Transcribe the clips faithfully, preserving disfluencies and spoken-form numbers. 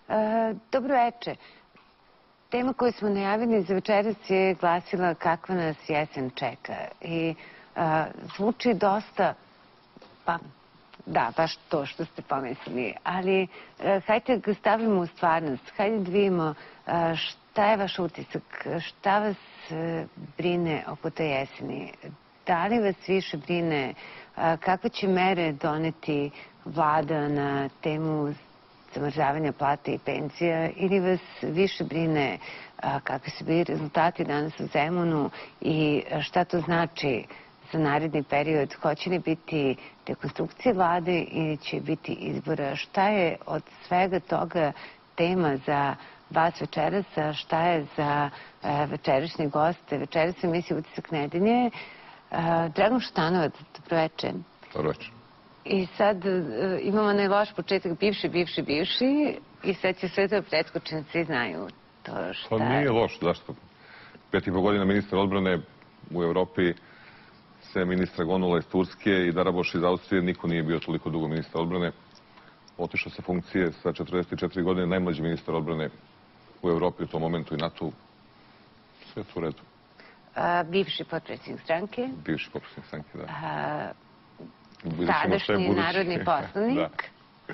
Dobro veče. Tema koju smo najavili za večeras je glasila kakva nas jesen čeka. I zvuči dosta, pa da, baš to što ste pomislili. Ali hajde ga stavimo u stvarnost. Hajde da vidimo šta je vaš utisak, šta vas brine oko te jeseni. Da li vas više brine kakve će mere doneti vlada na temu zamrzavanja plata i penzija ili vas više brine kakvi su bili rezultati danas u Zemunu i šta to znači za naredni period? Hoće li biti dekonstrukcije vlade ili će biti izbora? Šta je od svega toga tema za vas večeras, a šta je za večerašnje goste? Večeras u emisiji Utisak nedelje. Dragan Šutanovac, dobroveče. Dobroveče. I sad imamo najloš početak bivši, bivši, bivši i sad će sve to preskočiti, svi znaju to šta... To nije loš, zašto? Pet i po godina ministar odbrane u Evropi, se ministra Gonula iz Turske i Daraboš iz Austrije, niko nije bio toliko dugo ministar odbrane. Otišao sa funkcije sa četrdeset četiri godine, najmlađi ministar odbrane u Evropi u tom momentu i NATO. Sve je to u redu. Bivši potpredsjednik stranke. Bivši potpredsjednik stranke, da. Sadašnji narodni poslanik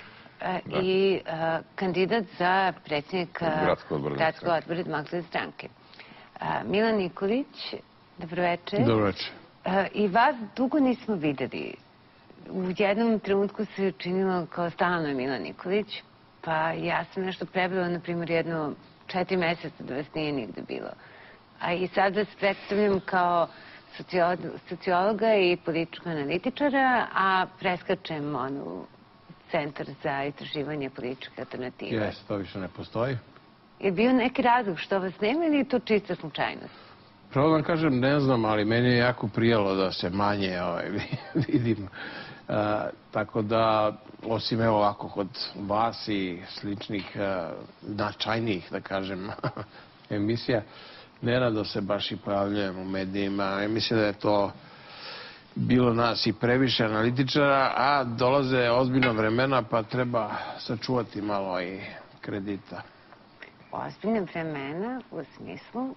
i kandidat za predsjednika Gradskog odbora Demokratske stranke. Milan Nikolić, dobroveče. Dobroveče. I vas dugo nismo videli. U jednom trenutku se činilo kao stalno je Milan Nikolić, pa ja sam nešto prebrala, na primjer, jedno četiri meseca da vas nije nigde bilo. A i sad vas predstavljam kao sociologa i političkog analitičara, a preskačem onu Centar za istraživanje političke alternative. Jes, to više ne postoji. Je bio neki razlog što vas nema ili je to čista slučajnost? Pravo da vam kažem, ne znam, ali meni je jako prijelo da se manje vidim. Tako da, osim evo ovako kod vas i sličnih značajnijih, da kažem, emisija, nerado se baš i pojavljujem u medijima. Mislim da je to bilo nas i previše analitičara, a dolaze ozbiljna vremena pa treba sačuvati malo i kredita. Ozbiljna vremena u smislu?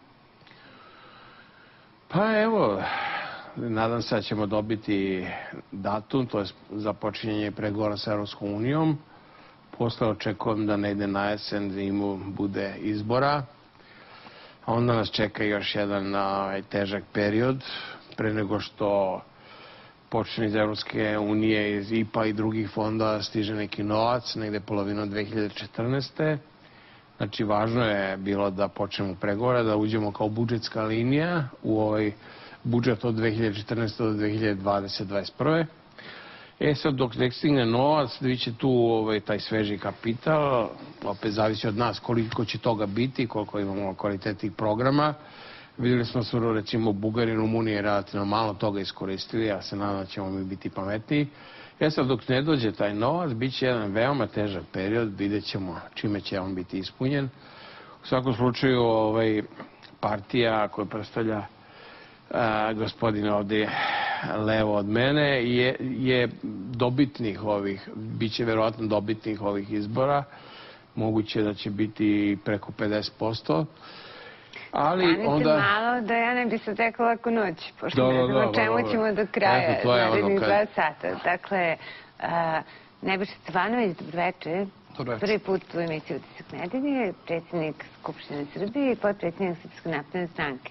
Pa evo, nadam se da ćemo dobiti datum, to je započinjenje pregovora sa Evropskom unijom. Posle očekujem da ne ide na jesen, zimu bude izbora. A onda nas čeka još jedan težak period pre nego što počne iz Evropske unije, iz I P A i drugih fonda stiže neki novac, negde polovinom dve hiljade četrnaeste. Znači, važno je bilo da počnemo pregovore, da uđemo kao budžetska linija u ovaj budžet od dve hiljade četrnaeste do dve hiljade dvadeset do dvadeset prve. E sad, dok ne stigne novac, vi će tu taj sveži kapital, opet zavisi od nas koliko će toga biti, koliko imamo kvalitetnih programa. Vidjeli smo se, recimo, Bugari i Rumunije relativno malo toga iskoristili, ja se nadam da ćemo mi biti pametniji. E sad, dok ne dođe taj novac, bit će jedan veoma težak period, vidjet ćemo čime će on biti ispunjen. U svakom slučaju, partija koja predstavlja gospodina ovdje levo od mene je dobitnih ovih, bit će verovatno dobitnih ovih izbora. Moguće da će biti preko pedeset posto. Stanite malo da ja ne bi se tekla laku noć, pošto ne znam o čemu ćemo do kraja narednih dva sata. Dakle, Nebojša Stefanović, dobroveče. Prvi put u emisiji Utisak nedelje, predsjednik Skupštine Srbije i potpredsjednik Srpske napredne stranke.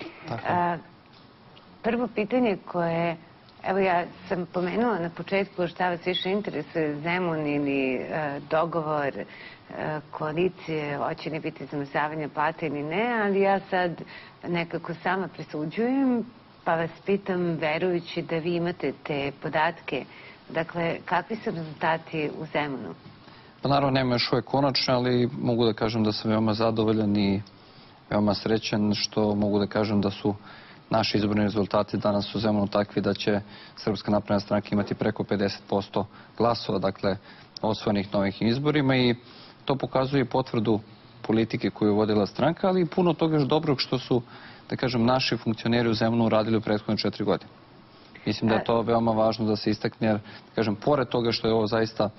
Prvo pitanje koje, evo ja sam pomenula na početku šta vas više interesuje, Zemun ili dogovor koalicije, hoće li biti zamrzavanje plata ili ne, ali ja sad nekako sama presuđujem, pa vas pitam, verujući da vi imate te podatke, dakle, kakvi su rezultati u Zemunu? Pa naravno, nema još uvek konačne, ali mogu da kažem da sam veoma zadovoljan i veoma srećan, što mogu da kažem da su naši izborni rezultati danas u Zemunu takvi da će Srpska napredna stranka imati preko pedeset posto glasova, dakle, osvojenih na ovih izborima, i to pokazuje potvrdu politike koju je vodila stranka, ali i puno toga još dobrog što su, da kažem, naši funkcioneri u Zemunu uradili u prethodne četiri godine. Mislim da je to veoma važno da se istakne, jer, da kažem, pored toga što je ovo zaista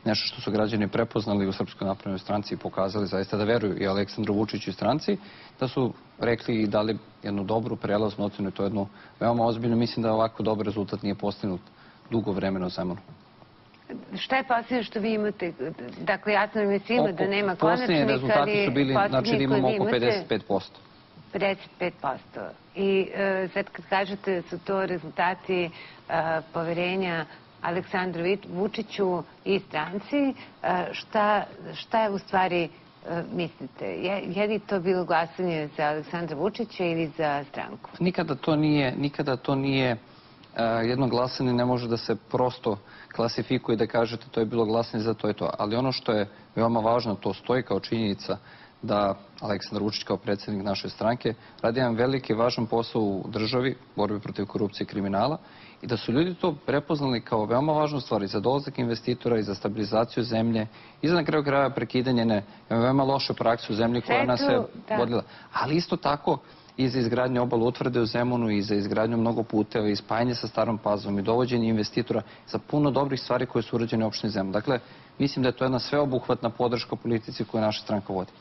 nešto što su građani prepoznali u Srpskoj naprednoj stranci i pokazali zaista da veruju i Aleksandru Vučiću i stranci, da su rekli i dali jednu dobru prelaznu ocenu i to jednu veoma ozbiljnu. Mislim da ovako dobar rezultat nije postignut dugo vremena u Zemunu. Šta je posljednje što vi imate? Dakle, jasno nam je svima da nema konačnika, posljednji rezultati su bili, znači da imamo oko pedeset pet posto. pedeset pet posto. I sad kad kažete da su to rezultati poverenja Aleksandru Vučiću i stranci, šta je u stvari mislite? Je li to bilo glasanje za Aleksandra Vučića ili za stranku? Nikada to nije, nikada to nije jedno glasanje, ne može da se prosto klasifikuje da kažete to je bilo glasanje za to i to. Ali ono što je veoma važno, to stoji kao činjenica da Aleksandar Vučić kao predsjednik naše stranke radi jedan veliki važan posao u državi, borbi protiv korupcije i kriminala i da su ljudi to prepoznali kao veoma važnu stvar i za dolazak investitora i za stabilizaciju zemlje i za na kraju kraja prekidanje ne veoma loše prakse u zemlji koja nas je vodila. Ali isto tako i za izgradnju obale utvrde u Zemunu i za izgradnju mnogo puteva i spajanje sa Starom Pazovom i dovođenje investitora za puno dobrih stvari koje su urađene u opštini Zemun. Dakle, mislim da je to jedna sveobuhvatna podrška politici koju naša stranka vodi.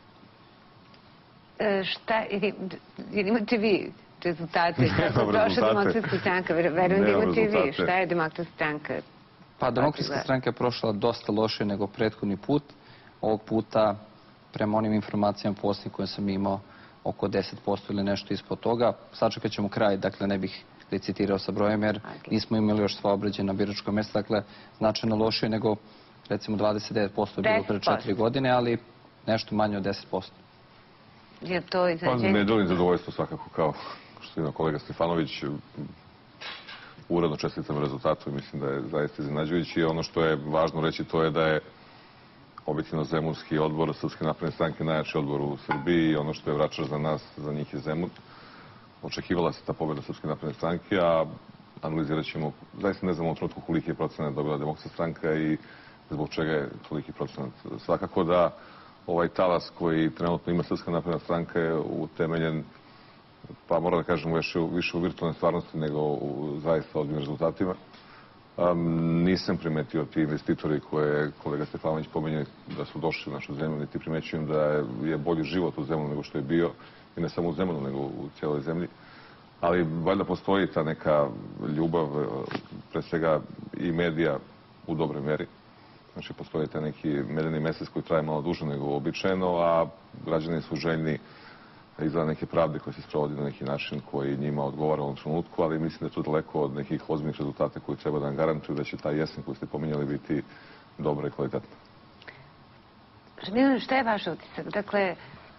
Šta, jer imate vi rezultate? Kako je prošla Demokratska stranka? Verujem da imate i vi. Šta je Demokratska stranka? Pa, Demokratska stranka je prošla dosta loše nego prethodni put. Ovog puta, prema onim informacijama posljednjim koje sam imao, oko deset posto ili nešto ispod toga. Sačekat ćemo kraj, dakle ne bih licitirao sa brojem jer nismo imali još sva obrađena biračko mjesta, dakle značajno lošije nego recimo dvadeset devet posto je bilo pre četiri godine, ali nešto manje od deset posto. Je to iznenađenje? Ne delim zadovoljstvo svakako kao što ima kolega Stefanović. Uredno čestitam rezultatu i mislim da je zaista iznenađujući i ono što je važno reći to je da je objektivno Zemunski odbor Srpske napredne stranke najjači odbor u Srbiji i ono što je vračar za nas, za njih je Zemun. Očekivala se ta pobjeda Srpske napredne stranke, a analizirat ćemo, zaista ne znamo u trenutku koliki je procenat dobila Demokratska stranka i zbog čega je toliki procenat. Svakako da ovaj talas koji trenutno ima Srpska napredna stranka je utemeljen, pa moram da kažem, više u virtualnoj stvarnosti nego u zaista ozbiljnim rezultatima. Nisam primetio ti investitori koje je kolega Stefanović pomenio da su došli u našu zemlju, niti primećujem da je bolji život u Zemunu nego što je bio i ne samo u Zemunu nego u cijeloj zemlji. Ali valjda postoji ta neka ljubav, pre svega i medija u dobroj meri. Znači postoji taj neki medeni mesec koji traje malo duže nego uobičajeno, a građani su željni izgleda neke pravde koje se sprovodi na neki način koji njima odgovara u ovom trenutku, ali mislim da je to daleko od nekih ozbiljnih rezultata koji treba da nam garantuju da će ta jesen koju ste pominjali biti dobra i kvalitetna. Milano, šta je vaš utisak? Dakle,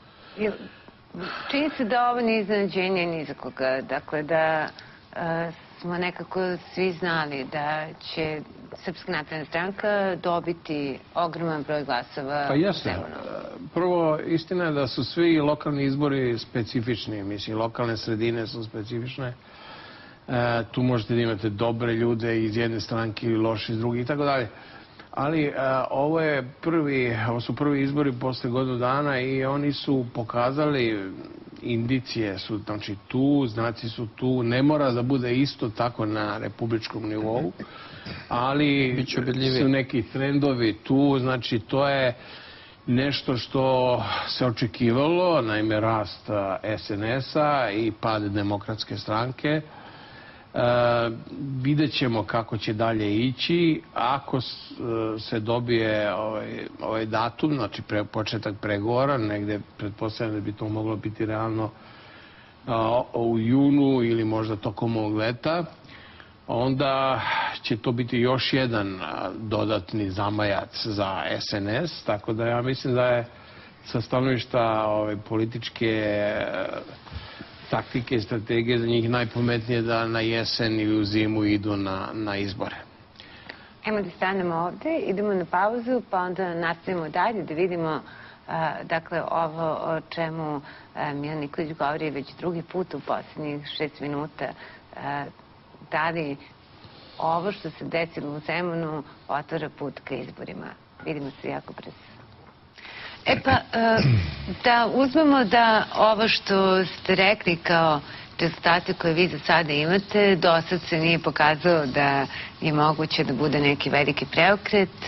čini se da ovo nije iznenađenje ni za koga. Dakle, da smo nekako svi znali da će Srpska napredna stranka dobiti ogroman broj glasova pa u Zemunu. Prvo, istina je da su svi lokalni izbori specifični. Mislim, lokalne sredine su specifične. E, tu možete da imate dobre ljude iz jedne stranke ili loši iz druge i tako dalje. Ali e, ovo, je prvi, ovo su prvi izbori posle godinu dana i oni su pokazali, indicije su znači, tu, znaci su tu, ne mora da bude isto tako na republičkom nivou, ali su neki trendovi tu, znači to je nešto što se očekivalo, naime rast S N S-a i pad Demokratske stranke. E, vidjet ćemo kako će dalje ići. Ako se dobije ovaj, ovaj datum, znači pre, početak pregovora, negde pretpostavljam da bi to moglo biti realno a, u junu ili možda tokom ovog leta, onda će to biti još jedan dodatni zamajac za S N S, tako da ja mislim da je sa stanovišta ove, političke taktike i strategije za njih najpametnije da na jesen ili u zimu idu na, na izbore. Ajmo da stanemo ovde, idemo na pauzu, pa onda nastavimo dalje da vidimo a, dakle, ovo o čemu a, Milan Nikolić govori već drugi put u posljednjih šest minuta. A, da li ovo što se desilo u Zemunu otvara put ka izborima? Vidimo se jako brzo. E pa, da uzmemo da ovo što ste rekli kao rezultate koje vi za sada imate, do sad se nije pokazalo da je moguće da bude neki veliki preokret.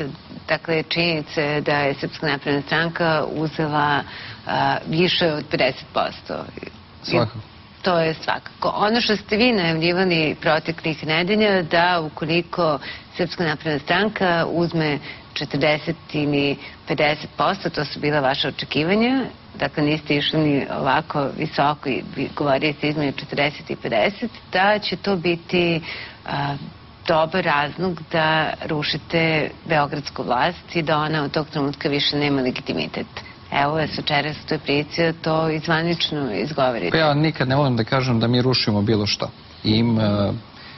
dakle, činjenica je da je Srpska napredna stranka uzela više od pedeset posto. Svakako. To je svakako. Ono što ste vi najavljivali proteklih nedelja, da ukoliko Srpska napredna stranka uzme četrdeset ili pedeset posto, to su bila vaša očekivanja, dakle niste išli ni ovako visoko i govorili ste između četrdeset i pedeset, da će to biti a, dobar razlog da rušite beogradsku vlast i da ona od tog trenutka više nema legitimitet. Evo vas večeras u toj prilici da to izvanično izgovorite. Pa ja nikad ne volim da kažem da mi rušimo bilo šta. Im, e,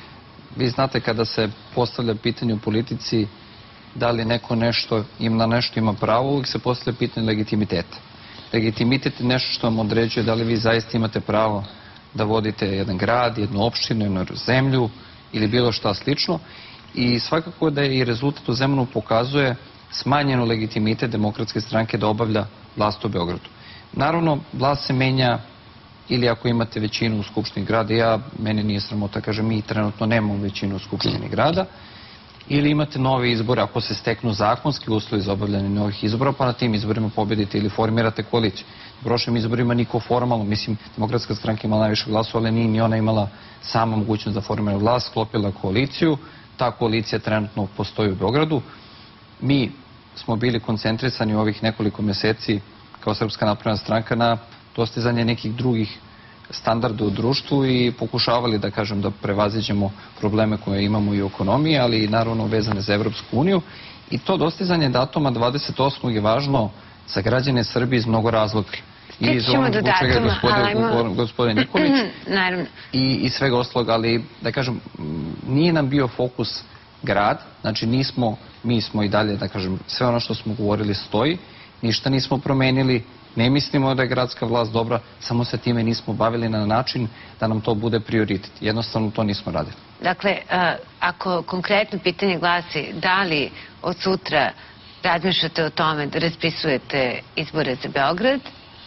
vi znate kada se postavlja pitanje u politici da li neko nešto, im na nešto ima pravo, uvijek se postavlja pitanje legitimiteta. Legitimitet je nešto što vam određuje da li vi zaista imate pravo da vodite jedan grad, jednu opštinu, jednu zemlju ili bilo šta slično. I svakako da je i rezultat u Zemunu pokazuje smanjeno legitimitet Demokratske stranke da obavlja vlast u Beogradu. Naravno, vlast se menja ili ako imate većinu u Skupštini grada, ja, mene nije sramota, kažem, mi trenutno nemamo većinu u Skupštini grada, ili imate nove izbore ako se steknu zakonski uslovi za obavljanje novih izbora, pa na tim izborima pobedite ili formirate koaliciju. U prošlim izborima niko formalno, mislim, Demokratska stranka imala najviše glasova, ali nije ni ona imala sama mogućnost da formira vlast, sklopila koaliciju, ta koalicija trenutno postoji u Beogradu. Mi smo bili koncentrisani u ovih nekoliko meseci kao Srpska napredna stranka na dostizanje nekih drugih standarda u društvu i pokušavali da kažem da prevaziđemo probleme koje imamo i u ekonomiji, ali i naravno vezane za Evropsku uniju. I to dostizanje datuma dvadeset osmog je važno za građane Srbije iz mnogo razloga. I iz onog zbog čega je gospodin Nikolić i, i svega ostalog, ali da kažem, nije nam bio fokus grad, znači nismo, mi smo i dalje, da kažem, sve ono što smo govorili stoji, ništa nismo promenili, ne mislimo da je gradska vlast dobra, samo se time nismo bavili na način da nam to bude prioritet. Jednostavno to nismo radili. Dakle, ako konkretno pitanje glasi da li od sutra razmišljate o tome da raspisujete izbore za Beograd?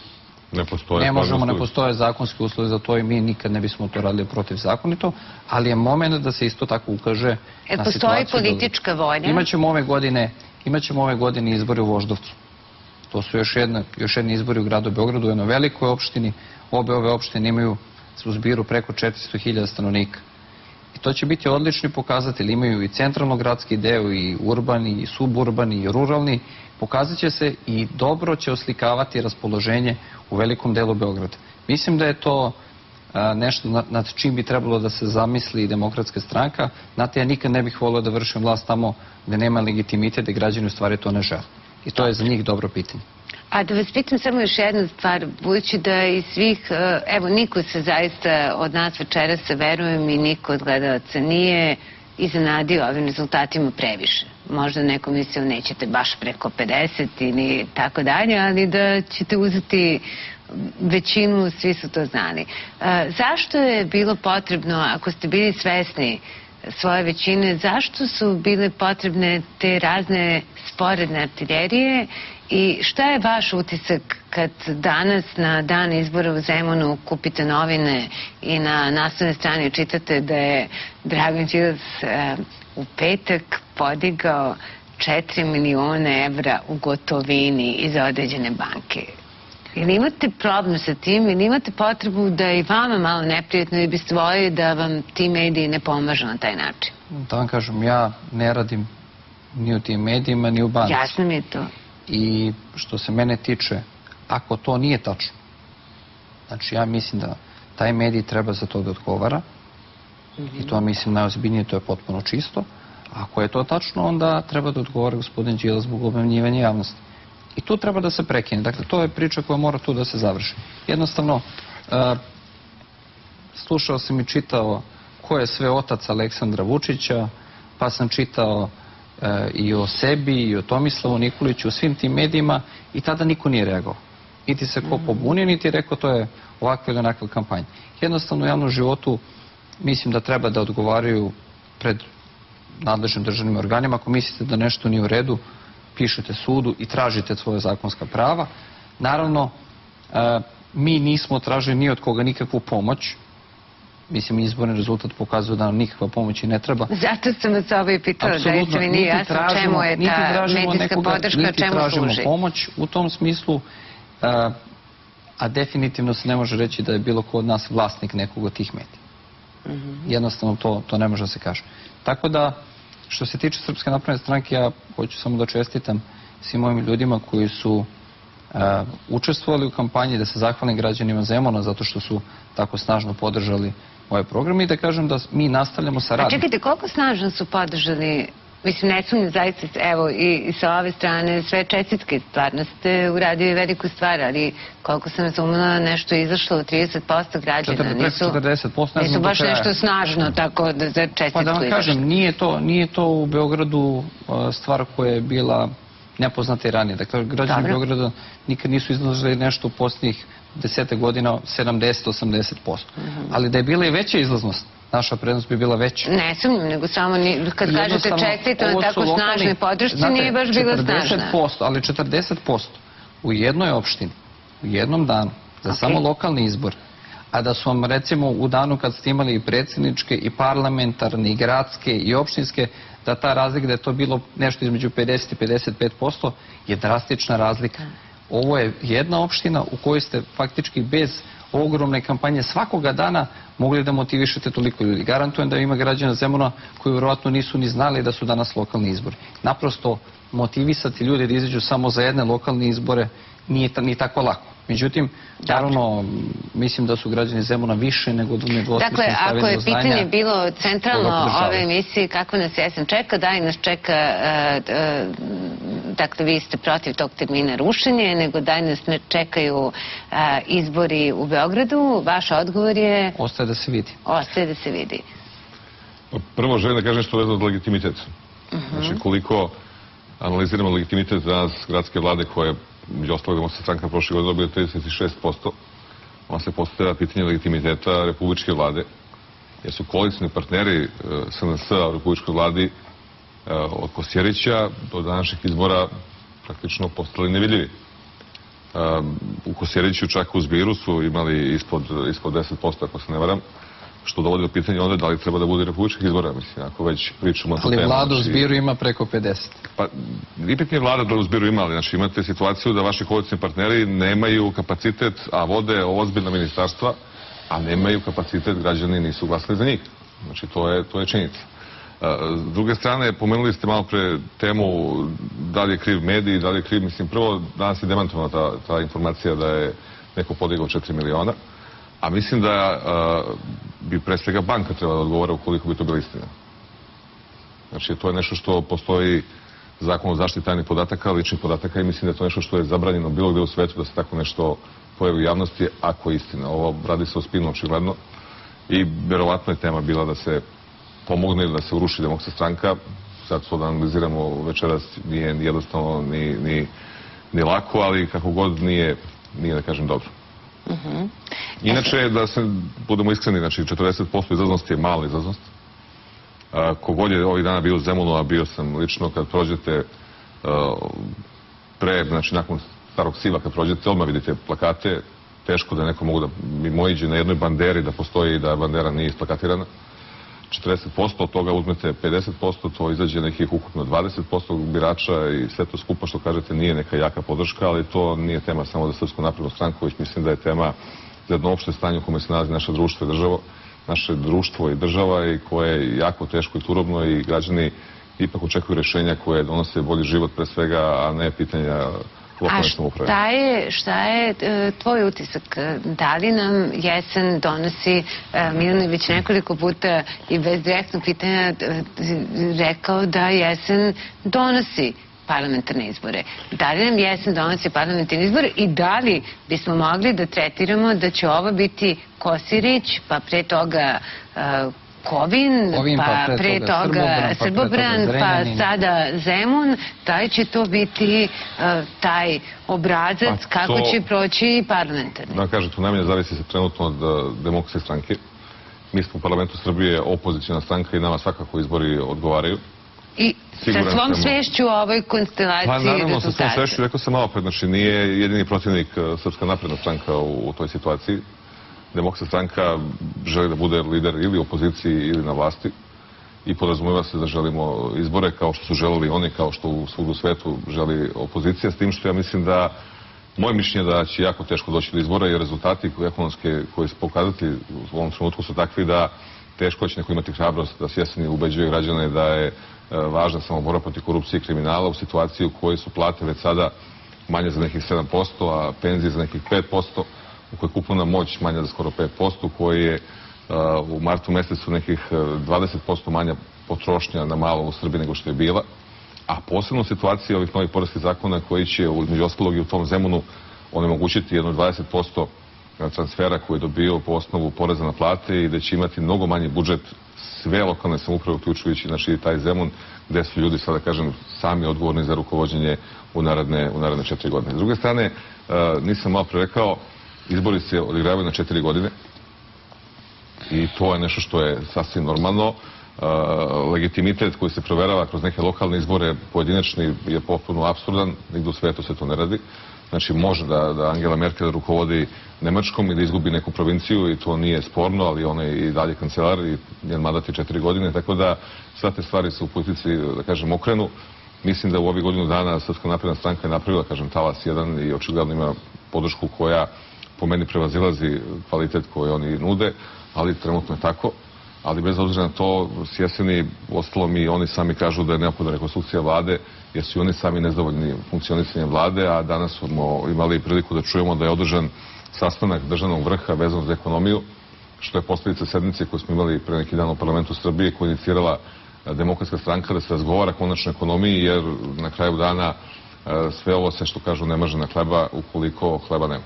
Ne postoje. Ne možemo, ne postoje zakonski uslovi za to i mi nikad ne bismo to radili protivzakonito, ali je moment da se isto tako ukaže na situaciju. Postoji politička volja? Imaćemo ove godine, imaćemo ove godine izbori u Voždovcu. To su još, jedna, još jedni izbori u gradu Beogradu, u jednoj velikoj opštini. Obe ove opštine imaju u zbiru preko četiristo hiljada stanovnika. I to će biti odlični pokazatelj. Imaju i centralno-gradski deo, i urbani, i suburbani, i ruralni. Pokazat će se i dobro će oslikavati raspoloženje u velikom delu Beograda. Mislim da je to a, nešto nad, nad čim bi trebalo da se zamisli Demokratska stranka. Znate, ja nikad ne bih volio da vršim vlast tamo gde nema legitimitet, gde građani u stvari to ne žele. I to je za njih dobro pitanje. A da vas pitam samo još jednu stvar, budući da iz svih, evo, niko se zaista od nas večeras, sa verujem, i niko od gledalaca nije iznenadio ovim rezultatima previše. Možda neko mislio nećete baš preko pedeset ili tako dalje, ali da ćete uzeti većinu, svi su to znali. Zašto je bilo potrebno, ako ste bili svesni svoje većine, zašto su bile potrebne te razne sporedne artiljerije i šta je vaš utisak kad danas na dan izbora u Zemunu kupite novine i na naslovnoj strani čitate da je Dragan Đilas e, u petak podigao četiri miliona evra u gotovini iz određene banke? Ili imate problem sa tim, ili imate potrebu da i vama malo neprijatno i biste voljeli da vam ti mediji ne pomažu na taj način? Da vam kažem, ja ne radim ni u tim medijima, ni u banci. Jasno mi je to. I što se mene tiče, ako to nije tačno, znači ja mislim da taj medij treba za to da odgovara, i to mislim najozbiljnije, to je potpuno čisto. Ako je to tačno, onda treba da odgovara gospodin Đilas zbog obmanjivanja javnosti. I tu treba da se prekine. Dakle, to je priča koja mora tu da se završi. Jednostavno, uh, slušao sam i čitao ko je sve otac Aleksandra Vučića, pa sam čitao uh, i o sebi, i o Tomislavu Nikoliću, u svim tim medijima, i tada niko nije reagovao. Niti se ko pobunio, niti je rekao to je ovakva ili onakva kampanja. Jednostavno, u javnom životu mislim da treba da odgovaraju pred nadležnim državnim organima. Ako mislite da nešto nije u redu, pišete sudu i tražite svoje zakonska prava. Naravno, mi nismo tražili ni od koga nikakvu pomoć. mislim, izborni rezultat pokazuje da nam nikakva pomoć i ne treba. Zato sam vas ovo i pitala, da je mi nije jasno čemu je ta medijska podrška, čemu služi. Niti tražimo pomoć u tom smislu, a definitivno se ne može reći da je bilo ko od nas vlasnik nekog od tih medija. Jednostavno to ne može da se kaže. Tako da, što se tiče Srpske napredne stranke, ja hoću samo da čestitam svim mojim ljudima koji su učestvovali u kampanji, da se zahvalim građanima Zemuna zato što su tako snažno podržali ovaj program i da kažem da mi nastavljamo sa radom. A čekajte, koliko snažno su podržali, mislim, ne sumnjam zaista, evo, i sa ove strane, sve čestitke, stvarno ste uradili veliku stvar, ali koliko sam razumela, nešto je izašlo u trideset posto građana. četrdeset posto, nisu baš nešto snažno, tako da čestitku Pa da vam kažem, nije to u Beogradu stvar koja je bila nepoznata i ranije. Dakle, građani Beograda nikad nisu izlazili nešto u posljednjih desete godina sedamdeset do osamdeset posto. Ali da je bila i veća izlaznost, naša prednost bi bila veća. Ne sumnjam, nego samo kad kažete čestito na tako snažnoj podršci, nije baš bila snažna. Ali četrdeset posto u jednoj opštini, u jednom danu, za samo lokalni izbor, a da su vam, recimo, u danu kad ste imali i predsjedničke, i parlamentarne, i gradske, i opštinske, da ta razlika, da je to bilo nešto između pedeset i pedeset pet posto, je drastična razlika. Ovo je jedna opština u kojoj ste faktički bez ogromne kampanje svakoga dana mogli da motivišete toliko ljudi. Garantujem da ima građana Zemuna koji vjerojatno nisu ni znali da su danas lokalni izbori. Naprosto, motivisati ljude da izađu samo za jedne lokalne izbore nije ni tako lako. Međutim, naravno, mislim da su građani Zemuna više nego nedvosmisleno stavili do znanja. Dakle, ako je pitanje bilo centralno ove emisije kako nas jesen čeka, da li nas čeka, dakle, vi ste protiv tog termina rušenje, nego da li nas ne čekaju izbori u Beogradu, vaš odgovor je... Ostaje da se vidi. Ostaje da se vidi. Prvo želim da kažem što vezano od legitimitet. Znači, koliko analiziramo legitimitet za nas gradske vlade koje među ostalog Demokratska stranka prošle godine dobila trideset šest posto, onda se postavlja pitanje legitimiteta Republičke vlade, jer su koalicijni partneri S N S-a u Republičkoj vladi od Kosjerića do današnjih izbora praktično postali nevidljivi. U Kosjeriću, čak u zbiru, su imali ispod deset posto, ako se ne varam, što dovodi do pitanja onda da li treba da bude republičkih izbora, mislim, ako već pričamo o temu. Ali vlada u zbiru ima preko pedeset. Pa, ipak nije vlada da u zbiru ima, ali znači imate situaciju da vaši koalicijni partneri nemaju kapacitet, a vode ozbiljna ministarstva, a nemaju kapacitet, građani nisu glasali za njih. Znači, to je činjenica. S druge strane, pomenuli ste malo pre temu da li je kriv medij, da li je kriv, mislim, prvo danas je demantovana ta informacija da je neko podigao četiri miliona, a mislim da bi pre svega banka trebala da odgovara ukoliko bi to bila istina. Znači, to je nešto što postoji zakon o zaštiti tajnih podataka, ličnih podataka, i mislim da je to nešto što je zabranjeno bilo gde u svetu da se tako nešto pojavi u javnosti, ako je istina. Ovo radi se o spinu, očigledno, i verovatno je tema bila da se pomogne ili da se uruši Demokratska stranka. Sad to da analiziramo večeras nije jednostavno ni lako, ali kako god nije, da kažem, dobro. Inače, da se budemo iskreni, znači četrdeset posto izlaznosti je mala izlaznost. Kogod je ovih dana bio u Zemunu, a bio sam lično, kad prođete pre, znači nakon Starog Siva, kad prođete, odmah vidite plakate, teško da neko mogu da mimoiđe na jednoj banderi da postoji i da bandera nije isplakatirana. četrdeset posto od toga uzmete pedeset posto, to izađe nekih ukupno dvadeset posto birača i sve to skupa, što kažete, nije neka jaka podrška, ali to nije tema samo za Srpsku naprednu stranku, već mislim da je tema za jedno opšte stanje u kome se nalazi naše društvo i država, naše društvo i država, i koje je jako teško i turobno, i građani ipak očekuju rešenja koje donose bolji život pre svega, a ne pitanja lokalne samouprave. A šta je tvoj utisak? Da li nam jesen donosi, Milan je već nekoliko puta i bez direktnog pitanja rekao da jesen donosi parlamentarne izbore. Da li nam jesen donosi parlamentarne izbore i da li bismo mogli da tretiramo da će ovo biti Kosjerić, pa pre toga Kovin, pa pre toga Srbobran, pa sada Zemun, da li će to biti taj obrazac kako će proći parlamentarni? Da kažem, to najmanje zavisi se trenutno od Demokratske stranke. Mi smo u parlamentu Srbije opozicijna stranka i nama svakako izbori odgovaraju. I sa svom svešću u ovoj konstelaciji rezultata? Pa naravno, sa svom svešću, rekao sam malo pred, znači nije jedini protivnik Srpska napredna stranka u toj situaciji. Demokratska stranka želi da bude lider ili u opoziciji ili na vlasti i podrazumeva se da želimo izbore kao što su želeli oni, kao što u svugdje u svetu želi opozicija, s tim što ja mislim da moje mišljenje da će jako teško doći do izbora jer rezultati ekonomske koji su pokazatelji u ovom trenutku su takvi da teško će neko imati hrabrost da s jeseni ubeđuje građane da je važna samo borba protiv korupcije i kriminala u situaciji u kojoj su plate već sada manje za nekih sedam posto, a penzije za nekih pet posto, u kojoj je kupovna moć manja za skoro pet posto, u kojoj je u martu mesecu nekih dvadeset posto manja potrošnja na malo u Srbiji nego što je bila, a posebno u situaciji ovih novih poreskih zakona koji će između ostalog i u tom Zemunu onemogućiti jedno dvadeset posto transfera koji je dobio po osnovu poreza na plate i da će imati mnogo manji budžet sve lokalne samouprave, uključujući znači taj Zemun, gde su ljudi, sada kažem, sami odgovorni za rukovođenje u naredne, u naredne četiri godine. S druge strane, nisam malo pre rekao, izbori se odigravaju na četiri godine i to je nešto što je sasvim normalno. Legitimitet koji se proverava kroz neke lokalne izbore pojedinačni je potpuno apsurdan, nigde u svetu se to ne radi. Znači može da, da Angela Merkel rukovodi Nemačkom i da izgubi neku provinciju i to nije sporno, ali ona je i dalje kancelar i njen mandat je četiri godine, tako da sve te stvari su u politici, da kažem, okrenu. Mislim da u ovih godinu dana Srpska napredna stranka je napravila, kažem, talas jedan i očigledno ima podršku koja po meni prevazilazi kvalitet koji oni nude, ali trenutno je tako. Ali bez obzira na to, s jeseni, ostalom i oni sami kažu da je neophodna rekonstrukcija vlade, jer su i oni sami nezadovoljni funkcionisanjem vlade, a danas smo imali priliku da čujemo da je održan sastanak državnog vrha vezan za ekonomiju, što je posljedica sednice koju smo imali pre neki dan u parlamentu Srbije, koju je inicirala Demokratska stranka da se razgovara konačno o ekonomiji, jer na kraju dana sve ovo se, što kažu, ne može na hleba ukoliko hleba nema.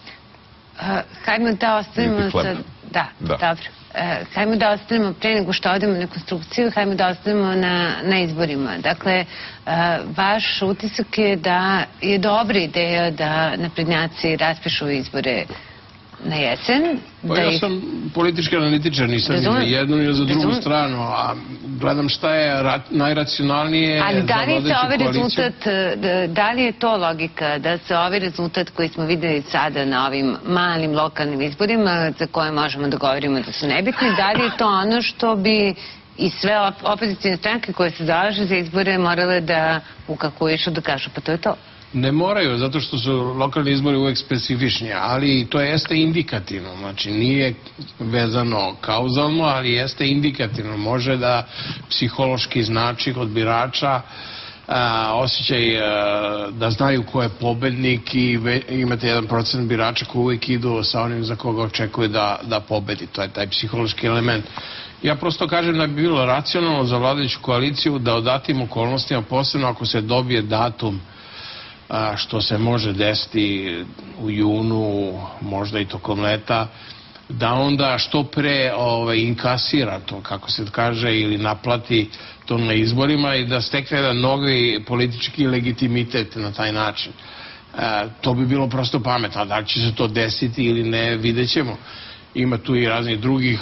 Hajmo da ostavimo sad... Da, dobro. Hajmo da ostavimo, pre nego što odemo na konstrukciju, hajmo da ostavimo na, na izborima. Dakle, vaš utisak je da je dobra ideja da naprednjaci raspišu izbore na jesen. Pa ja sam politički analitičar, nisam ni za jednu ni za drugu stranu, a gledam šta je najracionalnije za vodeću koaliciju. Da li je to logika da se ovaj rezultat koji smo videli sada na ovim malim lokalnim izborima, za koje možemo da govorimo da su nebitni, da li je to ono što bi i sve opozicijne stranke koje se zalaže za izbore morale da ukakujišu, da kažu pa to je to? Ne moraju, zato što su lokalni izbori uvek specifični, ali to jeste indikativno, znači nije vezano kauzalno, ali jeste indikativno. Može da psihološki znači kod birača osjećaj da znaju ko je pobednik i imate jedan procent birača koji uvijek idu sa onim za koga očekuje da, da pobedi. To je taj psihološki element. Ja prosto kažem da bi bilo racionalno za vladajuću koaliciju da o datim okolnostima, posebno ako se dobije datum što se može desiti u junu, možda i tokom leta, da onda što pre inkasira to, kako se kaže, ili naplati to na izborima i da stekne jedan novi politički legitimitet na taj način. To bi bilo prosto pametno, a da li će se to desiti ili ne, vidjet ćemo. Ima tu i raznih drugih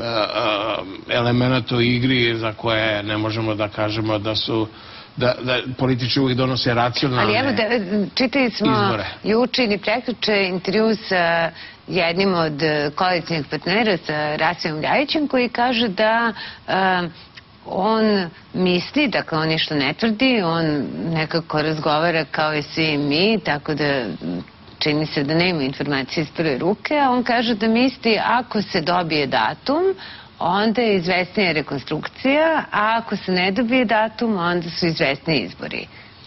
elemenata u igri za koje ne možemo da kažemo da su da političari uvijek donose racionalne izbore. Ali evo, čitali smo juče ili prekjuče intervju sa jednim od koalicijnih partnera, sa Rasimom Ljajićem, koji kaže da on misli, dakle on ništa ne tvrdi, on nekako razgovara kao i svi mi, tako da čini se da nema informacije iz prve ruke, a on kaže da misli ako se dobije datum, onda je izvesnija rekonstrukcija, a ako se ne dobije datum, onda su izvesniji izbori.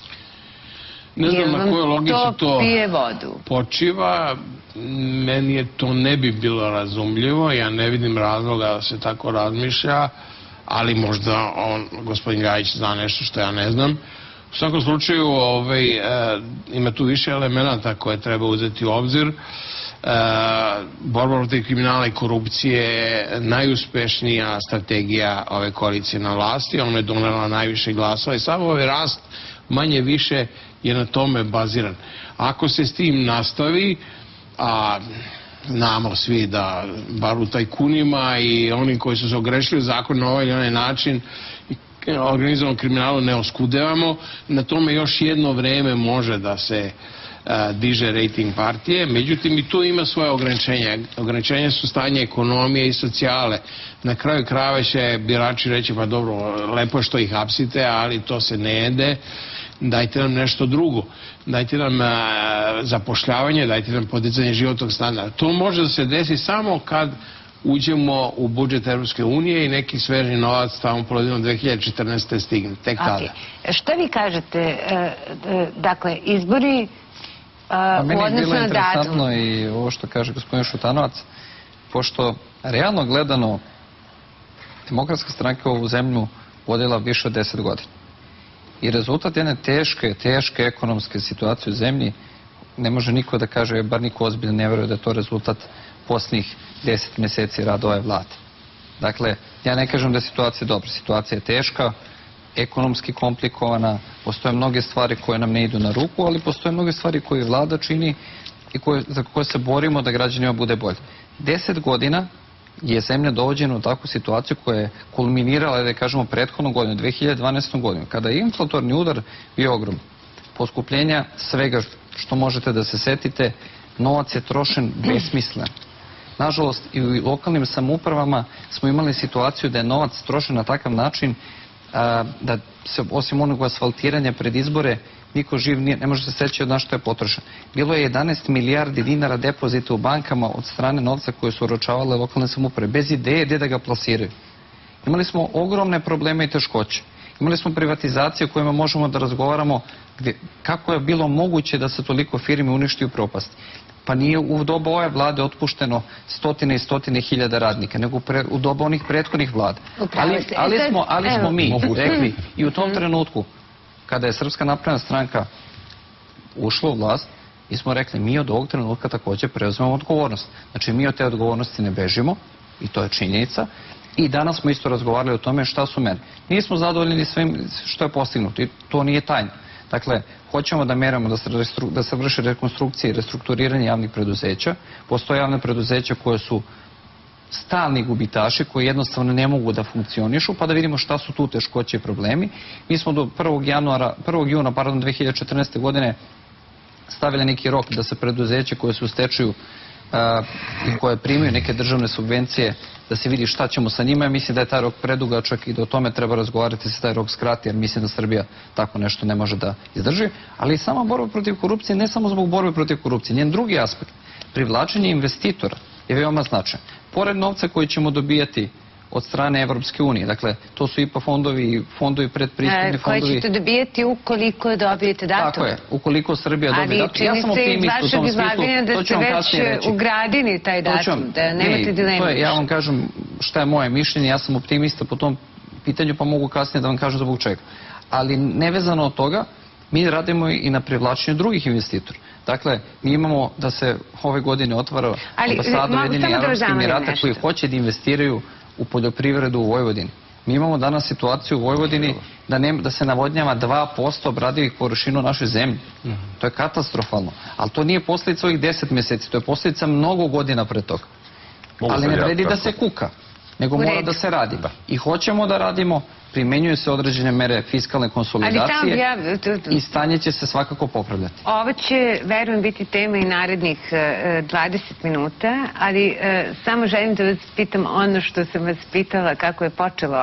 Ne znam na kojoj logici to počiva. Meni je to ne bi bilo razumljivo. Ja ne vidim razloga da se tako razmišlja, ali možda on, gospodin Gajić, zna nešto što ja ne znam. U svakom slučaju ima tu više elemenata koje treba uzeti u obzir. Borba protiv kriminala i korupcije je najuspešnija strategija ove koalicije na vlasti. Ona je donela najviše glasova i samo ovaj rast manje više je na tome baziran. Ako se s tim nastavi, a znamo svi da bar u tajkunima i oni koji su se ogrešili u zakon na ovaj ili onaj način organizovanom kriminalu ne oskudevamo, na tome još jedno vreme može da se diže rejting partije. Međutim, i tu ima svoje ograničenja. Ograničenja su stanje ekonomije i socijale. Na kraju krajeva će birači reći, pa dobro, lepo je što ih hapsite, ali to se ne jede. Dajte nam nešto drugo. Dajte nam zapošljavanje, dajte nam podizanje životnog standarda. To može da se desi samo kad uđemo u budžet Evropske unije i neki sveži novac tamo polovinom dve hiljade četrnaeste. stigne. Tek tada. Šta vi kažete? Dakle, izbori u odnosu na datum? Meni je bilo interesantno i ovo što kaže gospodin Šutanovac, pošto realno gledano Demokratska stranka ovu zemlju vodila više od deset godina. I rezultat jedne teške, teške ekonomske situacije u zemlji, ne može niko da kaže, bar niko ozbiljno ne veruje da je to rezultat posljednjih deset mjeseci rada ove vlade. Dakle, ja ne kažem da je situacija dobra. Situacija je teška, ekonomski komplikovana, postoje mnoge stvari koje nam ne idu na ruku, ali postoje mnoge stvari koje vlada čini i koje, za koje se borimo da građanima bude bolje. Deset godina je zemlja dovođena u takvu situaciju koja je kulminirala, da kažemo, prethodnu godinu, dve hiljade dvanaeste. godinu, kada je inflatorni udar bio ogrom. Poskupljenja svega što možete da se setite, novac je trošen besmislen. Nažalost, i u lokalnim samoupravama smo imali situaciju da je novac trošen na takav način da se, osim onog asfaltiranja pred izbore, niko živ ne može se seći od na što je potrošen. Bilo je jedanaest milijardi dinara depozita u bankama od strane novca koje su oročavale lokalne samouprave, bez ideje gde da ga plasiraju. Imali smo ogromne probleme i teškoće. Imali smo privatizacije o kojima možemo da razgovaramo kako je bilo moguće da se toliko firmi uništi u propasti. Pa nije u doba ove vlade otpušteno stotine i stotine hiljada radnika, nego u doba onih prethodnih vlada. Ali smo mi rekli i u tom trenutku, kada je Srpska napredna stranka ušla u vlast, mi smo rekli, mi od ovog trenutka također preuzmemo odgovornost. Znači, mi od te odgovornosti ne bežimo, i to je činjenica, i danas smo isto razgovarali o tome šta su mene. Nismo zadovoljni svim što je postignuto i to nije tajno. Dakle, hoćemo da meramo da se vrši rekonstrukcija i restrukturiranje javnih preduzeća. Postoje javne preduzeća koje su stalni gubitaši, koji jednostavno ne mogu da funkcionišu, pa da vidimo šta su tu teškoće i problemi. Mi smo do prvog juna dve hiljade četrnaeste. godine stavili neki rok da se preduzeće koje su u stečaju i koje primaju neke državne subvencije, da se vidi šta ćemo sa njima. Ja mislim da je taj rok predugačak i da o tome treba razgovarati, se taj rok skrati, jer mislim da Srbija tako nešto ne može da izdrži. Ali i sama borba protiv korupcije, ne samo zbog borbe protiv korupcije, njen drugi aspekt, privlačenje investitora je veoma značajan. Pored novca koji ćemo dobijati od strane Evropske unije, dakle, to su I P A fondovi i fondovi predpristupni fondovi. Koje ćete dobijeti ukoliko dobijete datum? Tako je, ukoliko Srbija dobije datum. Ja sam optimist u tom smislu, to ću vam kasnije reći. Da ste već ugradili taj datum, da nemate dileme. Ja vam kažem šta je moje mišljenje, ja sam optimista po tom pitanju, pa mogu kasnije da vam kažem zbog čega. Ali nevezano od toga, mi radimo i na privlačenju drugih investitora. Dakle, mi imamo da se ove godine otvara ambasada Ujedinjenih Arapskih Emirata koji hoće da investiraju u poljoprivredu u Vojvodini. Mi imamo danas situaciju u Vojvodini da se navodnjava dva posto obradivih površina u našoj zemlji. To je katastrofalno. Ali to nije posljedica ovih deset mjeseci, to je posljedica mnogo godina pre toga. Ali ne vredi da se kuka, nego mora da se radi. I hoćemo da radimo, primenjuju se određene mere fiskalne konsolidacije i stanje će se svakako popravljati. Ovo će, verujem, biti tema i narednih dvadeset minuta, ali samo želim da vas pitam ono što sam vas pitala, kako je počelo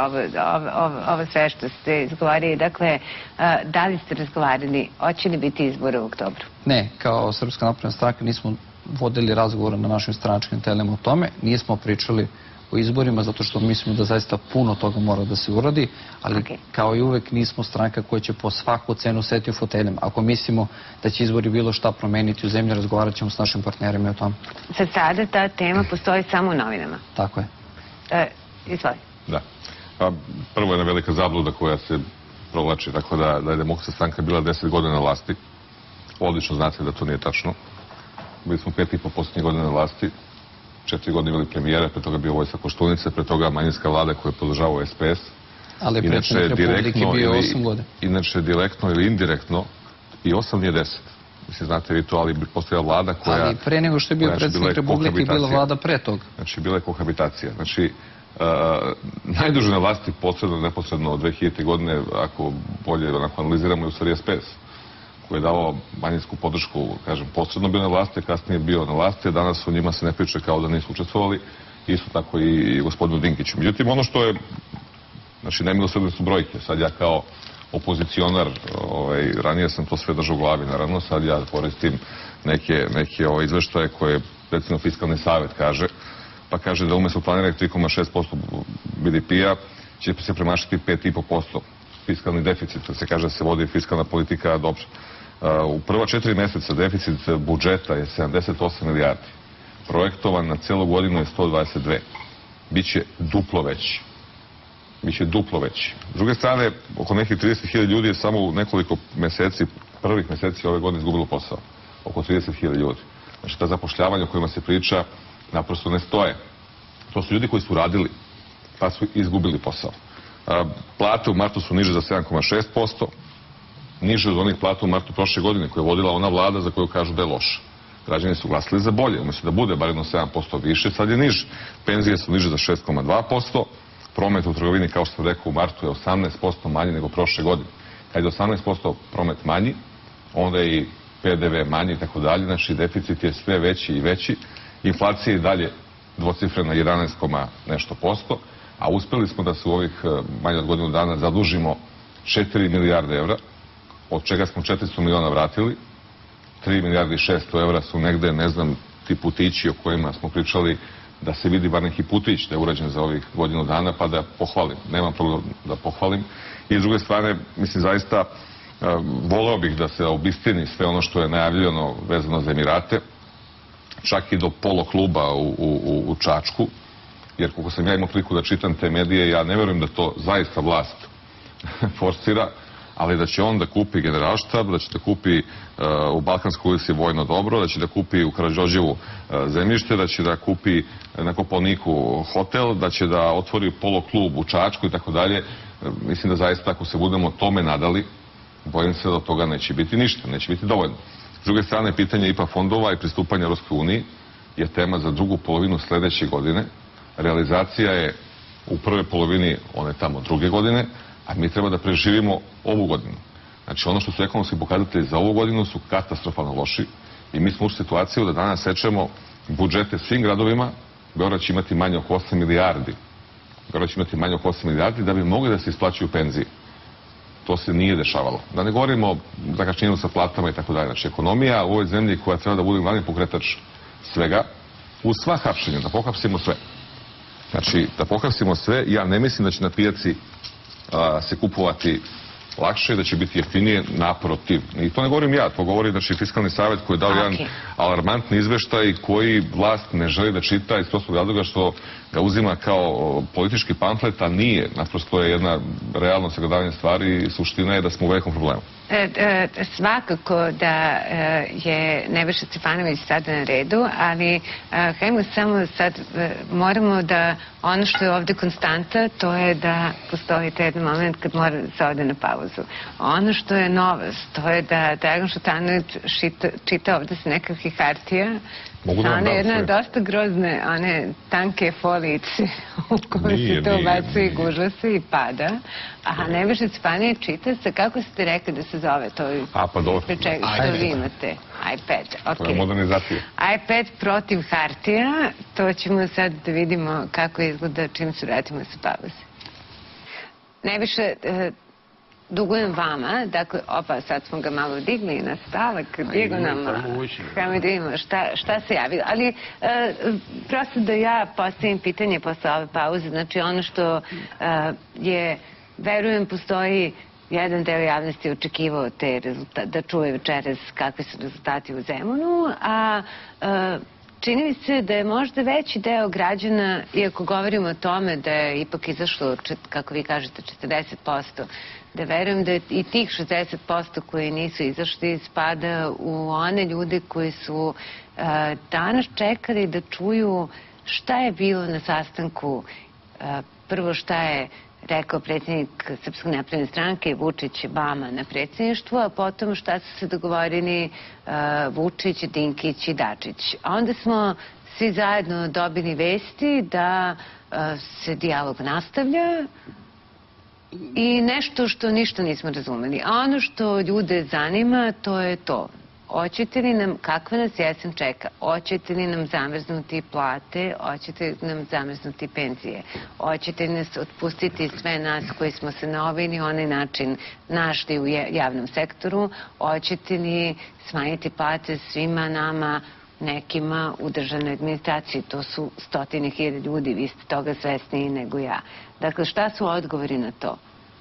ovo sve što ste izgovarili. Dakle, da li ste razgovarali, hoće li biti izbora u oktobru? Ne, kao Srpska napredna stranka nismo vodili razgovor na našim stranačkim telima o tome, nismo pričali o izborima, zato što mislimo da zaista puno toga mora da se uradi, ali kao i uvek nismo stranka koja će po svaku cenu sedeti u foteljama. Ako mislimo da će izbori bilo šta promeniti u zemlji, razgovarat ćemo s našim partnerima o tom. Za sada ta tema postoji samo u novinama? Tako je. Izvoli. Da. Prvo je jedna velika zabluda koja se provlači, tako da je Demokratska stranka bila deset godina na vlasti. Odlično znate da to nije tačno. Bili smo pet i po posljednjih godina na vlasti. Četiri godine imali premijera, pre toga bio Vojsa Koštunice, pre toga manjinska vlada koja je podržavao S P S. Ali predsjednik Republike bio osam godina. Inače, direktno ili indirektno, i osam nije deset. Mislim, znate vi to, ali bi postojala vlada koja... Ali pre nego što je bio predsjednik Republike, bila vlada pre toga. Znači, bila je kohabitacija. Znači, najduže na vlasti posredno, neposredno od dve hiljadite. godine, ako bolje analiziramo, je u stvari S P S, koji je davao manjinsku podršku, kažem, posredno bio na vlasti, kasnije bio na vlasti, a danas o njima se ne priča kao da nisu učestvovali, isto tako i gospodinu Dinkiću. Međutim, ono što je, znači, nemilosrdne su brojke. Sad ja kao opozicionar, ovaj, ranije sam to sve držao u glavi, naravno, sad ja koristim neke, neke ovaj, izveštaje koje, recimo, Fiskalni savet kaže, pa kaže da umesto planiranih tri zarez šest posto B D P-a će se premašiti pet zarez pet posto fiskalni deficit, se kaže da se vodi fiskalna politika dobro. U prva četiri meseca deficit budžeta je sedamdeset osam milijardi. Projektovan na celu godinu je sto dvadeset dve. Biće duplo veći. Biće duplo veći. S druge strane, oko nekih trideset hiljada ljudi je samo u nekoliko meseci, prvih meseci ove godine izgubilo posao. Oko trideset hiljada ljudi. Znači, ta zapošljavanja o kojima se priča naprosto ne stoje. To su ljudi koji su radili, pa su izgubili posao. Plate u martu su niže za sedam zarez šest posto, niže od onih plata u martu prošle godine koje je vodila ona vlada za koju kažu da je loša. Građani su glasili za bolje, umjesto da bude bar jedno sedam posto više, sad je niže. Penzije su niže za šest zarez dva posto, promet u trgovini, kao što sam rekao, u martu je osamnaest posto manji nego prošle godine. Kad je osamnaest posto promet manji, onda je i P D V manji i tako dalje, znači deficit je sve veći i veći, inflacija je i dalje dvocifrena jedanaest, nešto posto, a uspeli smo da se u ovih manje od godinu dana zadužimo četiri milijarde evra, od čega smo četiristo miliona vratili, tri milijarde i šesto evra su negde, ne znam, ti putići o kojima smo pričali, da se vidi bar neki putić da je urađen za ovih godinu dana, pa da pohvalim. Nemam problem da pohvalim. I s druge strane, mislim, zaista voleo bih da se obistini sve ono što je najavljeno vezano za Emirate, čak i do polo kluba u, u, u Čačku, jer koliko sam ja imao priliku da čitam te medije, ja ne verujem da to zaista vlast forsira, ali da će on da kupi generalštab, da će da kupi uh, u Balkanskoj ulici vojno dobro, da će da kupi u Karađorđevu uh, zemljište, da će da kupi na Kopaoniku hotel, da će da otvori polo klub u Čačku i tako dalje. Mislim da zaista ako se budemo tome nadali, bojim se da od toga neće biti ništa, neće biti dovoljno. S druge strane, pitanje I P A fondova i pristupanja Europskoj uniji je tema za drugu polovinu sledeće godine. Realizacija je u prvoj polovini one tamo druge godine, a mi treba da preživimo ovu godinu. Znači, ono što su ekonomski pokazatelji za ovu godinu su katastrofalno loši i mi smo u situaciju da danas sečemo budžete svim gradovima. Beograd će imati manje oko osam milijardi. Beograd će imati manje oko osam milijardi da bi mogli da se isplaćuju penzije. To se nije dešavalo. Da ne govorimo o zakašnjenju sa platama i tako dalje. Znači, ekonomija u ovoj zemlji koja treba da bude glavni pokretač svega, uz sva hapšenja, da pohapsimo sve. Znači, da pohapsimo sve, ja ne mislim da će na pijaci a, se kupovati lakše, da će biti jeftinije, naprotiv. I to ne govorim ja, to govori znači, Fiskalni savet koji je dao okay. jedan alarmantni izveštaj koji vlast ne želi da čita iz prostog razloga što ga uzima kao politički pamflet, a nije. Naprosto je jedna realno sagledavanje stvari i suština je da smo u velikom problemu. E, e, svakako da e, je Nebojša Stefanović sada na redu, ali e, hajmo samo sad, e, moramo da ono što je ovde konstanta, to je da postoji taj jedan moment kad mora da se ode na pauzu. Ono što je novost, to je da Dragan Šutanović čita, čita ovde se nekakvih hartija, Mogu da one jedna dosta grozne, one tanke folice u kojoj se to ubacuje i gužva se i pada. A Nebojša Stefanović čita se, kako ste rekli da se zove to? A, pa dobro. Što vi imate? iPad, to je modernizacija. iPad protiv hartija, to ćemo sad da vidimo kako izgleda čim se vratimo sa pauze. Nebojša, dugujem vama, dakle, opa, sad smo ga malo digli na stavak, dijagonalno, hajmo da vidimo šta, šta se javilo. Ali, e, prosto da ja postavim pitanje posle ove pauze, znači ono što e, je, verujem, postoji jedan deo javnosti očekivao te rezultate, da čuje večeras kakvi su rezultati u Zemunu, a e, čini mi se da je možda veći deo građana, iako govorimo o tome da je ipak izašlo, kako vi kažete, četrdeset posto, da verujem da i tih šezdeset posto koji nisu izašli spada u one ljude koji su uh, danas čekali da čuju šta je bilo na sastanku. Uh, prvo šta je rekao predsjednik Srpske napredne stranke Vučić Bama na predsjedništvu, a potom šta su se dogovorili uh, Vučić, Dinkić i Dačić. A onda smo svi zajedno dobili vesti da uh, se dijalog nastavlja, i nešto što ništa nismo razumeli. A ono što ljude zanima, to je to. Hoćete li nam, kakva nas jesen čeka? Hoćete li nam zamrznuti plate? Hoćete li nam zamrznuti penzije? Hoćete li nas otpustiti sve nas koji smo se na ovaj ili onaj način našli u javnom sektoru? Hoćete li smanjiti plate svima nama, nekima u državnoj administraciji? To su stotine hiljada ljudi, vi ste toga svesniji nego ja. Dakle, šta su odgovori na to?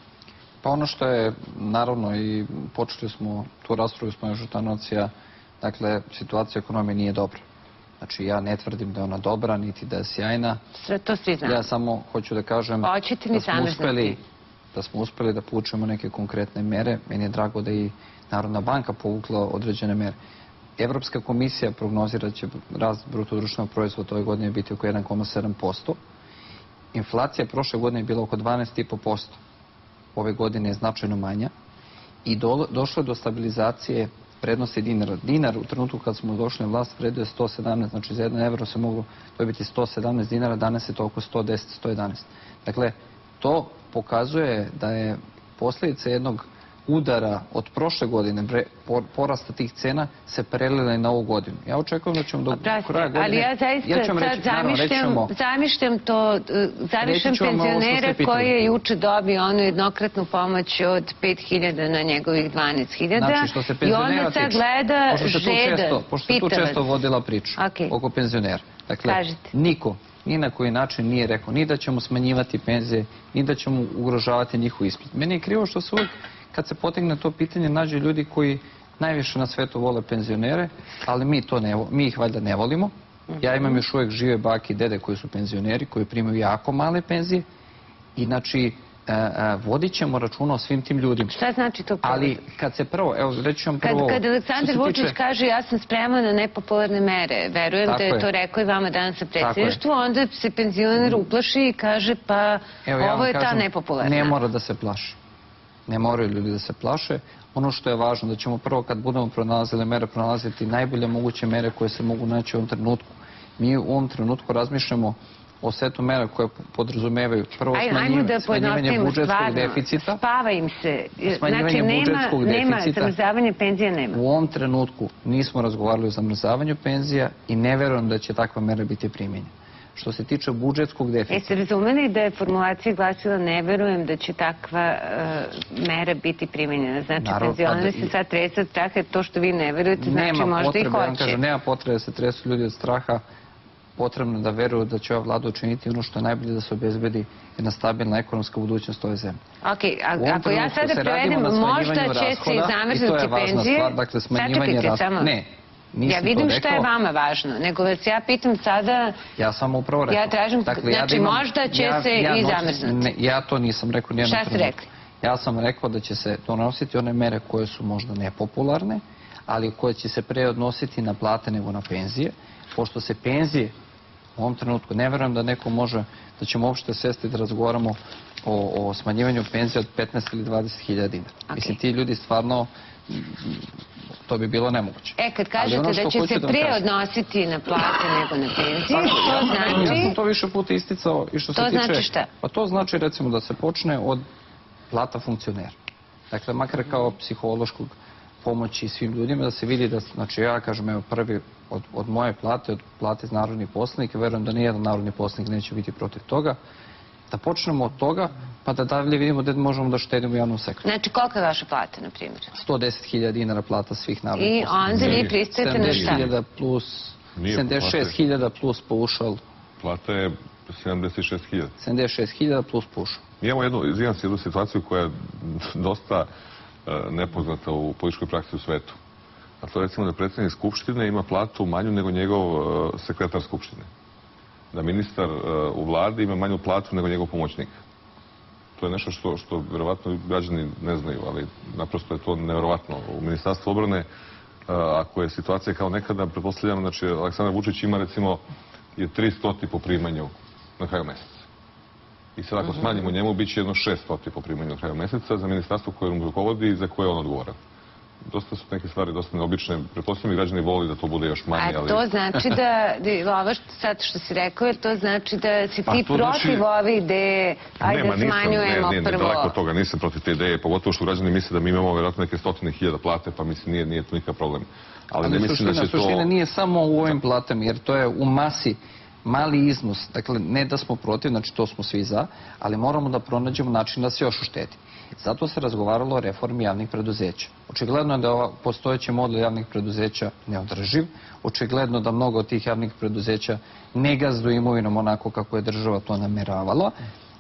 Pa ono što je, naravno, i počeli smo tu raspravu s mojom Žutanocija, dakle, situacija ekonomije nije dobra. Znači, ja ne tvrdim da je ona dobra, niti da je sjajna. To svi znamo. Ja samo hoću da kažem da smo uspeli, da smo uspeli da povučemo neke konkretne mere. Meni je drago da i Narodna banka povukla određene mere. Evropska komisija prognozira da će rast bruto društvenog proizvoda ove godine biti oko jedan zarez sedam posto. Inflacija prošle godine je bila oko dvanaest zarez pet posto. Ove godine je značajno manja i do, došlo je do stabilizacije vrednosti dinara. Dinar u trenutku kad smo došli na vlast vreduje sto sedamnaest, znači za jedan evro se moglo dobiti sto sedamnaest dinara, danas je to oko sto deset, sto jedanaest. Dakle, to pokazuje da je posljedica jednog udara od prošle godine, bre, porasta tih cena, se prelila i na ovu godinu. Ja očekujem da ćemo do kraja godine... Ali ja zaista ja sad reći, zamišljam, naravno, zamišljam to, zamišljam penzionera koji je juče dobio onu jednokratnu pomoć od pet hiljada na njegovih dvanaest hiljada. Znači, što se penzionera tiče, gleda žedan, pošto se tu često vodila priča okay. oko penzionera. Dakle, kažete. Niko ni na koji način nije rekao ni da ćemo smanjivati penzije, ni da ćemo ugrožavati njihovu isplatu. Meni je krivo što se uvijek, kad se potegne to pitanje, nađe ljudi koji najviše na svetu vole penzionere, ali mi, to ne, mi ih valjda ne volimo. Ja imam još uvijek žive bake i dede koji su penzioneri, koji primaju jako male penzije i znači vodit ćemo računa o svim tim ljudima. Šta znači to? Ali kad se prvo, evo reći ću vam prvo... Kad Aleksandar Vučić kaže ja sam spreman na nepopularne mere, verujem da je to rekao i vama danas na predsjedništvu, onda se penzioner uplaši i kaže pa ovo je ta nepopularna. Ne mora da se plaši. Ne moraju ljudi da se plaše. Ono što je važno da ćemo prvo kad budemo pronalazili mere, pronalaziti najbolje moguće mere koje se mogu naći u ovom trenutku. Mi u ovom trenutku razmišljamo o setu mera koje podrazumevaju prvo smanjivanje budžetskog deficita. Spava im se. Smanjivanje budžetskog deficita. Zamrzavanje penzija nema. U ovom trenutku nismo razgovarali o zamrzavanju penzija i ne verujem da će takva mera biti primjenjena. Što se tiče budžetskog deficita... Jeste razumeli da je formulacija glasila ne verujem da će takva mera biti primjenjena? Znači, penzioneri se sad tresu od straha jer to što vi ne verujete, znači možda i hoće. Nema potrebe da se tresu ljudi od straha. Potrebno da veruju da će ova vlada učiniti ono što je najbolje da se obezbedi jedna stabilna ekonomska budućnost ove zemlje. Ok, ako ja sada prevedem, možda će se i zamrznuti penzije... Dakle, smanjivanje rashoda. Ne. Ja vidim što je vama važno, nego vas ja pitam sada... Ja sam upravo rekao. Ja tražim, znači možda će se i zamrznuti. Ja to nisam rekao nijednom trenutku. Šta ste rekli? Ja sam rekao da će se donositi one mere koje su možda nepopularne, ali koje će se pre odnositi na plate nego na penzije, pošto se penzije u ovom trenutku, ne verujem da neko može, da ćemo uopšte sesti da razgovaramo o smanjivanju penzije od petnaest ili dvadeset hiljada dinara. Mislim, ti ljudi stvarno... To bi bilo nemoguće. E, kad kažete da će se pre odnositi na plate nego na penzije, to znači... Ja sam to više puta isticao i što se tiče... To znači šta? Pa to znači, recimo, da se počne od plata funkcionera. Dakle, makar kao psihološkog pomoći svim ljudima, da se vidi da, znači ja kažem, evo prvi od moje plate, od plate iz narodnih poslanika, verujem da nijedan narodni poslanik neće biti protiv toga, da počnemo od toga, pa da dalje vidimo da možemo da štedimo u javnom sektoru. Znači, kolika je vaša plata, na primjer? sto deset hiljada dinara plata svih narodnih poslanika. I onda vi pristajete na šta? sedamdeset šest hiljada plus paušal. Plata je sedamdeset šest hiljada. sedamdeset šest hiljada plus paušal. Mi imamo jednu, izvijem se, jednu situaciju koja je dosta nepoznata u političkoj praksi u svetu. A to je recimo da predsjednik Skupštine ima platu manju nego njegov sekretar Skupštine. Da ministar u vladi ima manju platu nego njegov pomoćnik. To je nešto što, što vjerovatno građani ne znaju, ali naprosto je to nevjerovatno. U Ministarstvu obrane, ako je situacija kao nekada, pretpostavljam, znači Aleksandar Vučić ima recimo je tristo po primanju na kraju mjeseca. I sad ako smanjimo njemu, bit će jedno šesto po primanju na kraju mjeseca za ministarstvo koje on rukovodi i za koje on odgovoran. dosta su neke stvari dosta neobične. Pretpostavljam i građani voli da to bude još manje, ali... A to znači da, ovo sad što si rekao, jer to znači da si ti to znači- protiv ove ideje, ajde Nema, nisam, smanjujemo ne, ne, ne, prvo... daleko od toga, nisam protiv te ideje, pogotovo što građani misle da mi imamo vjerojatno neke stotine hiljada plate, pa mislim nije, nije to nikakav problem. Ali, ne Ali mislim da suština, će to... suština nije samo u ovim platama, jer to je u masi mali iznos. Dakle, ne da smo protiv, znači to smo svi za, ali moramo da pronađemo način da se još uštedi. Zato se razgovaralo o reformi javnih preduzeća. Očigledno je da ova postojeći model javnih preduzeća neodrživ. Očigledno da mnogo od tih javnih preduzeća ne gazduju imovinom onako kako je država to nameravala.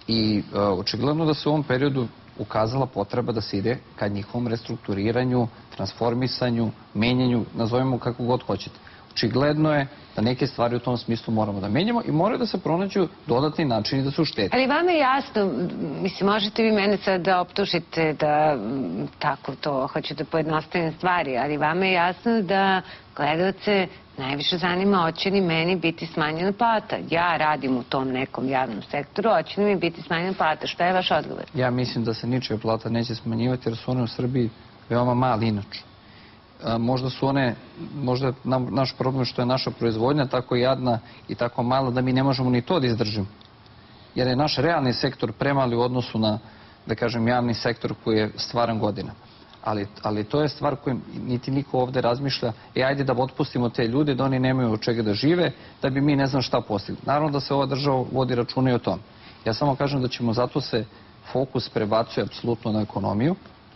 I e, očigledno da se u ovom periodu ukazala potreba da se ide ka njihovom restrukturiranju, transformisanju, menjanju, nazovemo kako god hoćete. Očigledno je da neke stvari u tom smislu moramo da menjamo i moraju da se pronađu dodatni načini da se uštedi. Ali vama je jasno, mislim, možete vi mene sad da optužite da m, tako to hoću da pojednostavim stvari, ali vama je jasno da gledalce najviše zanima hoće li meni biti smanjena plata. Ja radim u tom nekom javnom sektoru, hoće li mi biti smanjena plata. Šta je vaš odgovor? Ja mislim da se ničija plata neće smanjivati jer su one u Srbiji veoma mali inače. A, možda su one, možda je nam, naš problem što je naša proizvodnja tako jadna i tako mala da mi ne možemo ni to da izdržimo. Jer je naš realni sektor premali u odnosu na, da kažem, javni sektor koji je stvaran godina. Ali, ali to je stvar koju niti niko ovde razmišlja, e ajde da otpustimo te ljude, da oni nemaju od čega da žive, da bi mi ne znam šta postigli. Naravno da se ova država vodi računa i o tom. Ja samo kažem da ćemo zato se fokus prebacuje apsolutno na ekonomiju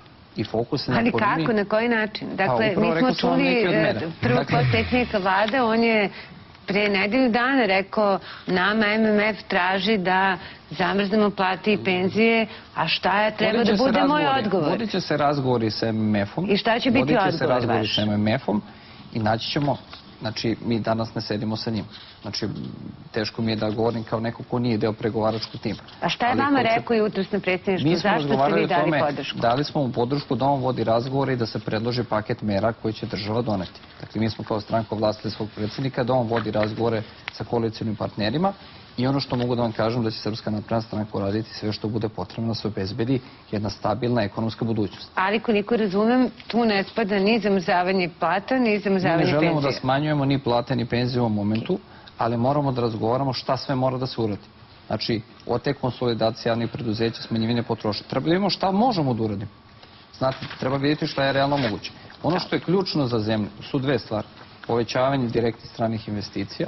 i fokus na Ali ekonomiju. kako, na koji način? Dakle, upravo mi smo rekao sam vam čuli neke od mera. prvog Dakle- potpredsjednika vlade, on je pre nedelju dana rekao nama M M F traži da zamrznemo plate i penzije, a šta je treba Vodit će da se bude moj razgovori- odgovor? Vodit će se razgovori sa M M F-om. I šta će biti Vodit će se odgovor razgovori vaš? sa M M F-om i naći ćemo, znači mi danas ne sedimo sa njim. Znači teško mi je da govorim kao neko ko nije deo pregovaračkog tima. A šta je Ali vama koncept- rekao jutros na predsjedništvu? Mi smo Zašto ste razgovarali vi o dali tome, podršku? dali smo mu podršku da on vodi razgovore i da se predloži paket mera koji će država doneti. Dakle, mi smo kao stranka ovlastili svog predsjednika da on vodi razgovore sa koalicionim partnerima i ono što mogu da vam kažem da će Srpska napredna stranka uraditi sve što bude potrebno da se obezbedi jedna stabilna ekonomska budućnost. Ali koliko razumem, tu ne spada ni zamrzavanje plata, ni Mi ne zamrzavanje želimo da penzija. smanjujemo ni plate ni penzije u ovom momentu, ali moramo da razgovaramo šta sve mora da se uradi. Znači, od te konsolidacije javnih preduzeća, smanjivanje potrošnje. Treba da vidimo šta možemo da uradimo. Znate, treba vidjeti šta je realno moguće. Ono što je ključno za zemlju su dve stvari. Povećavanje direktnih stranih investicija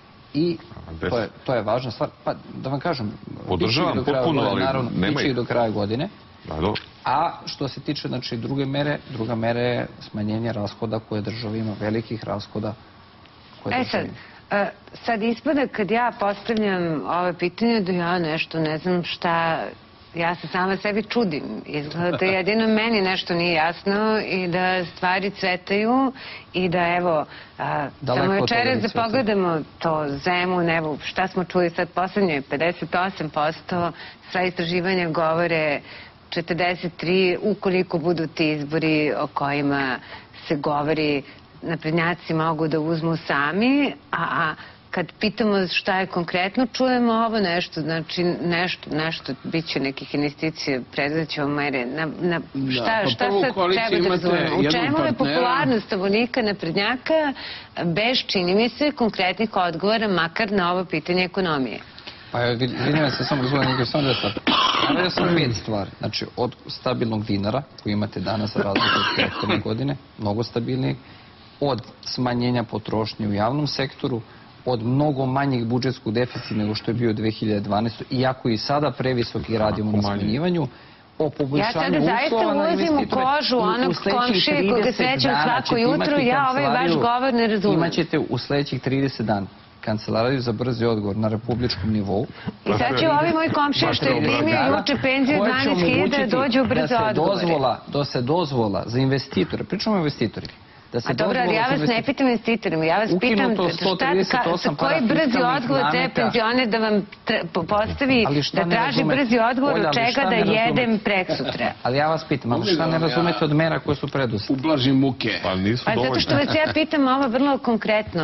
i to je, to je važna stvar. Pa da vam kažem, Podržavam biće i do kraja potpuno, godine, ali naravno, nema biće ih. i do kraja godine. Da, dobro. A što se tiče znači, druge mere, druga mera je smanjenje rashoda koje država ima, velikih rashoda koje E država sad, ima. e, sad ispada kad ja postavljam ove pitanje da ja nešto ne znam šta, ja se sama sebi čudim. Izgleda da jedino meni nešto nije jasno i da stvari cvetaju i da evo, a, Daleko samo od toga večeras ne da cvetaju. pogledamo to Zemun, evo šta smo čuli sad poslednje, pedeset osam posto, sva istraživanja govore četrdeset tri, ukoliko budu ti izbori o kojima se govori, naprednjaci mogu da uzmu sami, a, a kad pitamo šta je konkretno, čujemo ovo nešto, znači nešto, nešto, bit će nekih investicija, predaćemo mere. Na, na, šta, pa šta prvo u sad koaliciji treba da imate razumemo? U jednog čemu je partnera- popularnost stanovnika naprednjaka bez, čini mi se, konkretnih odgovora, makar na ovo pitanje ekonomije? Pa evo, izvinjavam se samo gospodine Nikolić, samo dve stvari. Naveo sam pet stvari. Znači, od stabilnog dinara koji imate danas za razliku od prethodne godine, mnogo stabilnijeg, od smanjenja potrošnje u javnom sektoru, od mnogo manjeg budžetskog deficita nego što je bio dve hiljade dvanaeste. iako i sada previsok i radimo na smanjivanju, o Ja poboljšanju sada zaista uslova na ulazim u investitore. kožu U- u onog sledećih komšije koga trideset srećem dana svako ćete jutro, imati ja ovaj vaš kancelariju- govor ne razumem. Imaćete u sledećih trideset dana kancelariju za brzi odgovor na republičkom nivou. I sad će ovi moji komšije što je primio juče penziju koja će dvanaest hiljada omogućiti dođu u brzo da se odgovore. dozvola, da se dozvola za investitore, pričamo o investitorima, da se A dobro, ali dozvola ja za vas ne investitore- pitam investitorima, ja vas pitam Ukinuto šta, sto trideset osam ka, koji brzi parafiskalnih odgovor treba nameta. penzioner da vam tre- po- postavi, Ali šta da ne traži razumete? brzi odgovor Olja, od ali čega šta da ne razumete? jedem preksutra. Ali ja vas pitam, ali šta ne razumete od mera koje su preduzete? Ublažim muke. Pa nisu Pa zato dovoljno. što vas ja pitam ovo vrlo konkretno.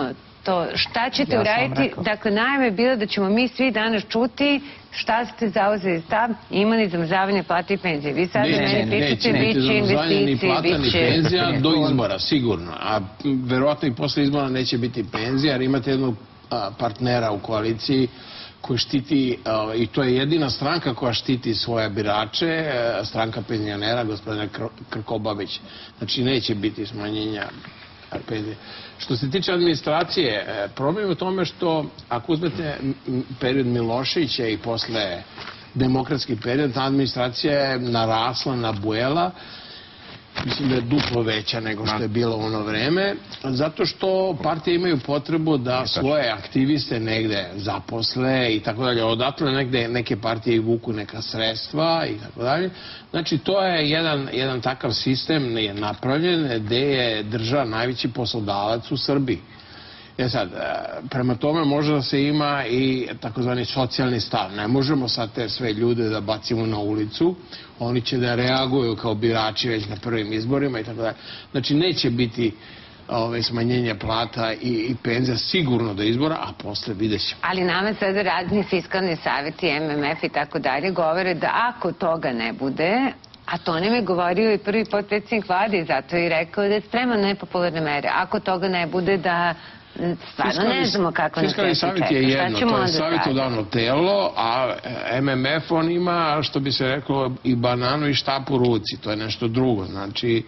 to. Šta ćete Ja sam vam uraditi? rekao. Dakle, najave je bilo da ćemo mi svi danas čuti šta ste zauzeli stav, imali zamrzavanje plata i penzije. Vi sad Neće, meni neće pričate, biti bit će zamrzavanje ni investicije, plata ni bit će... penzija do izbora, sigurno. A verovatno i posle izbora neće biti penzija, jer imate jednog a, partnera u koaliciji koji štiti, a, i to je jedina stranka koja štiti svoje birače, a, stranka penzionera, gospodina Kr Krkobabić. Znači neće biti smanjenja penzije. Što se tiče administracije, problem je u tome što ako uzmete period Miloševića i posle demokratski period, ta administracija je narasla, nabujela, mislim da je duplo veća nego što je bilo u ono vreme, zato što partije imaju potrebu da svoje aktiviste negde zaposle i tako dalje. Odatle negde neke partije i vuku neka sredstva i tako dalje. Znači, to je jedan, jedan takav sistem je napravljen gde je država najveći poslodavac u Srbiji. E sad, prema tome može da se ima i takozvani socijalni stav. Ne možemo sad te sve ljude da bacimo na ulicu, oni će da reaguju kao birači već na prvim izborima i tako dalje. Znači, neće biti ove, smanjenja plata i, i penzija sigurno do izbora, a posle vidjet ćemo. Ali nama sada razni fiskalni savjeti, M M F i tako dalje govore da ako toga ne bude, a to nam je govorio i prvi potpredsjednik vlade i zato je rekao da je spreman na nepopularne mere. Ako toga ne bude, da stvarno ne znamo kako nas Fiskalni sve čeka. savjet je jedno, to je sad? savjetodavno telo, a M M F on ima, što bi se reklo, i bananu i štap u ruci, to je nešto drugo. Znači,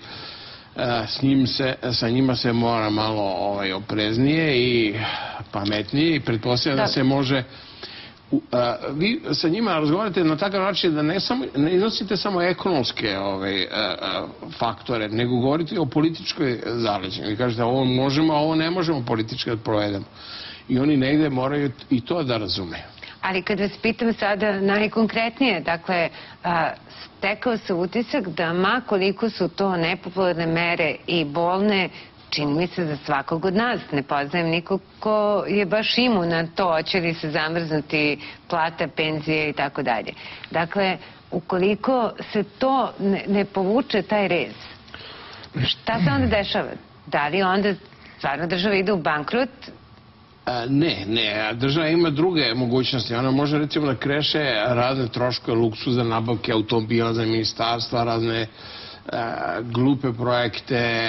s njim se, sa njima se mora malo ovaj, opreznije i pametnije i pretpostavljam da se može... Uh, vi sa njima razgovarate na takav način da ne, samo, ne iznosite samo ekonomske ovaj, uh, uh, faktore, nego govorite o političkoj zaleđenju. Vi kažete ovo možemo, a ovo ne možemo politički da provedemo. I oni negde moraju i to da razumeju. Ali kad vas pitam sada najkonkretnije, dakle, a, stekao se utisak da ma koliko su to nepopularne mere i bolne, čini mi se za svakog od nas. Ne poznajem nikog ko je baš imun na to, hoće li se zamrznuti plata, penzije i tako dalje. Dakle, ukoliko se to ne, ne povuče taj rez, šta se onda dešava? Da li onda stvarno država ide u bankrot? Ne, ne, država ima druge mogućnosti. Ona može recimo da kreše razne troškove, luksuza, nabavke automobila za ministarstva, razne glupe projekte,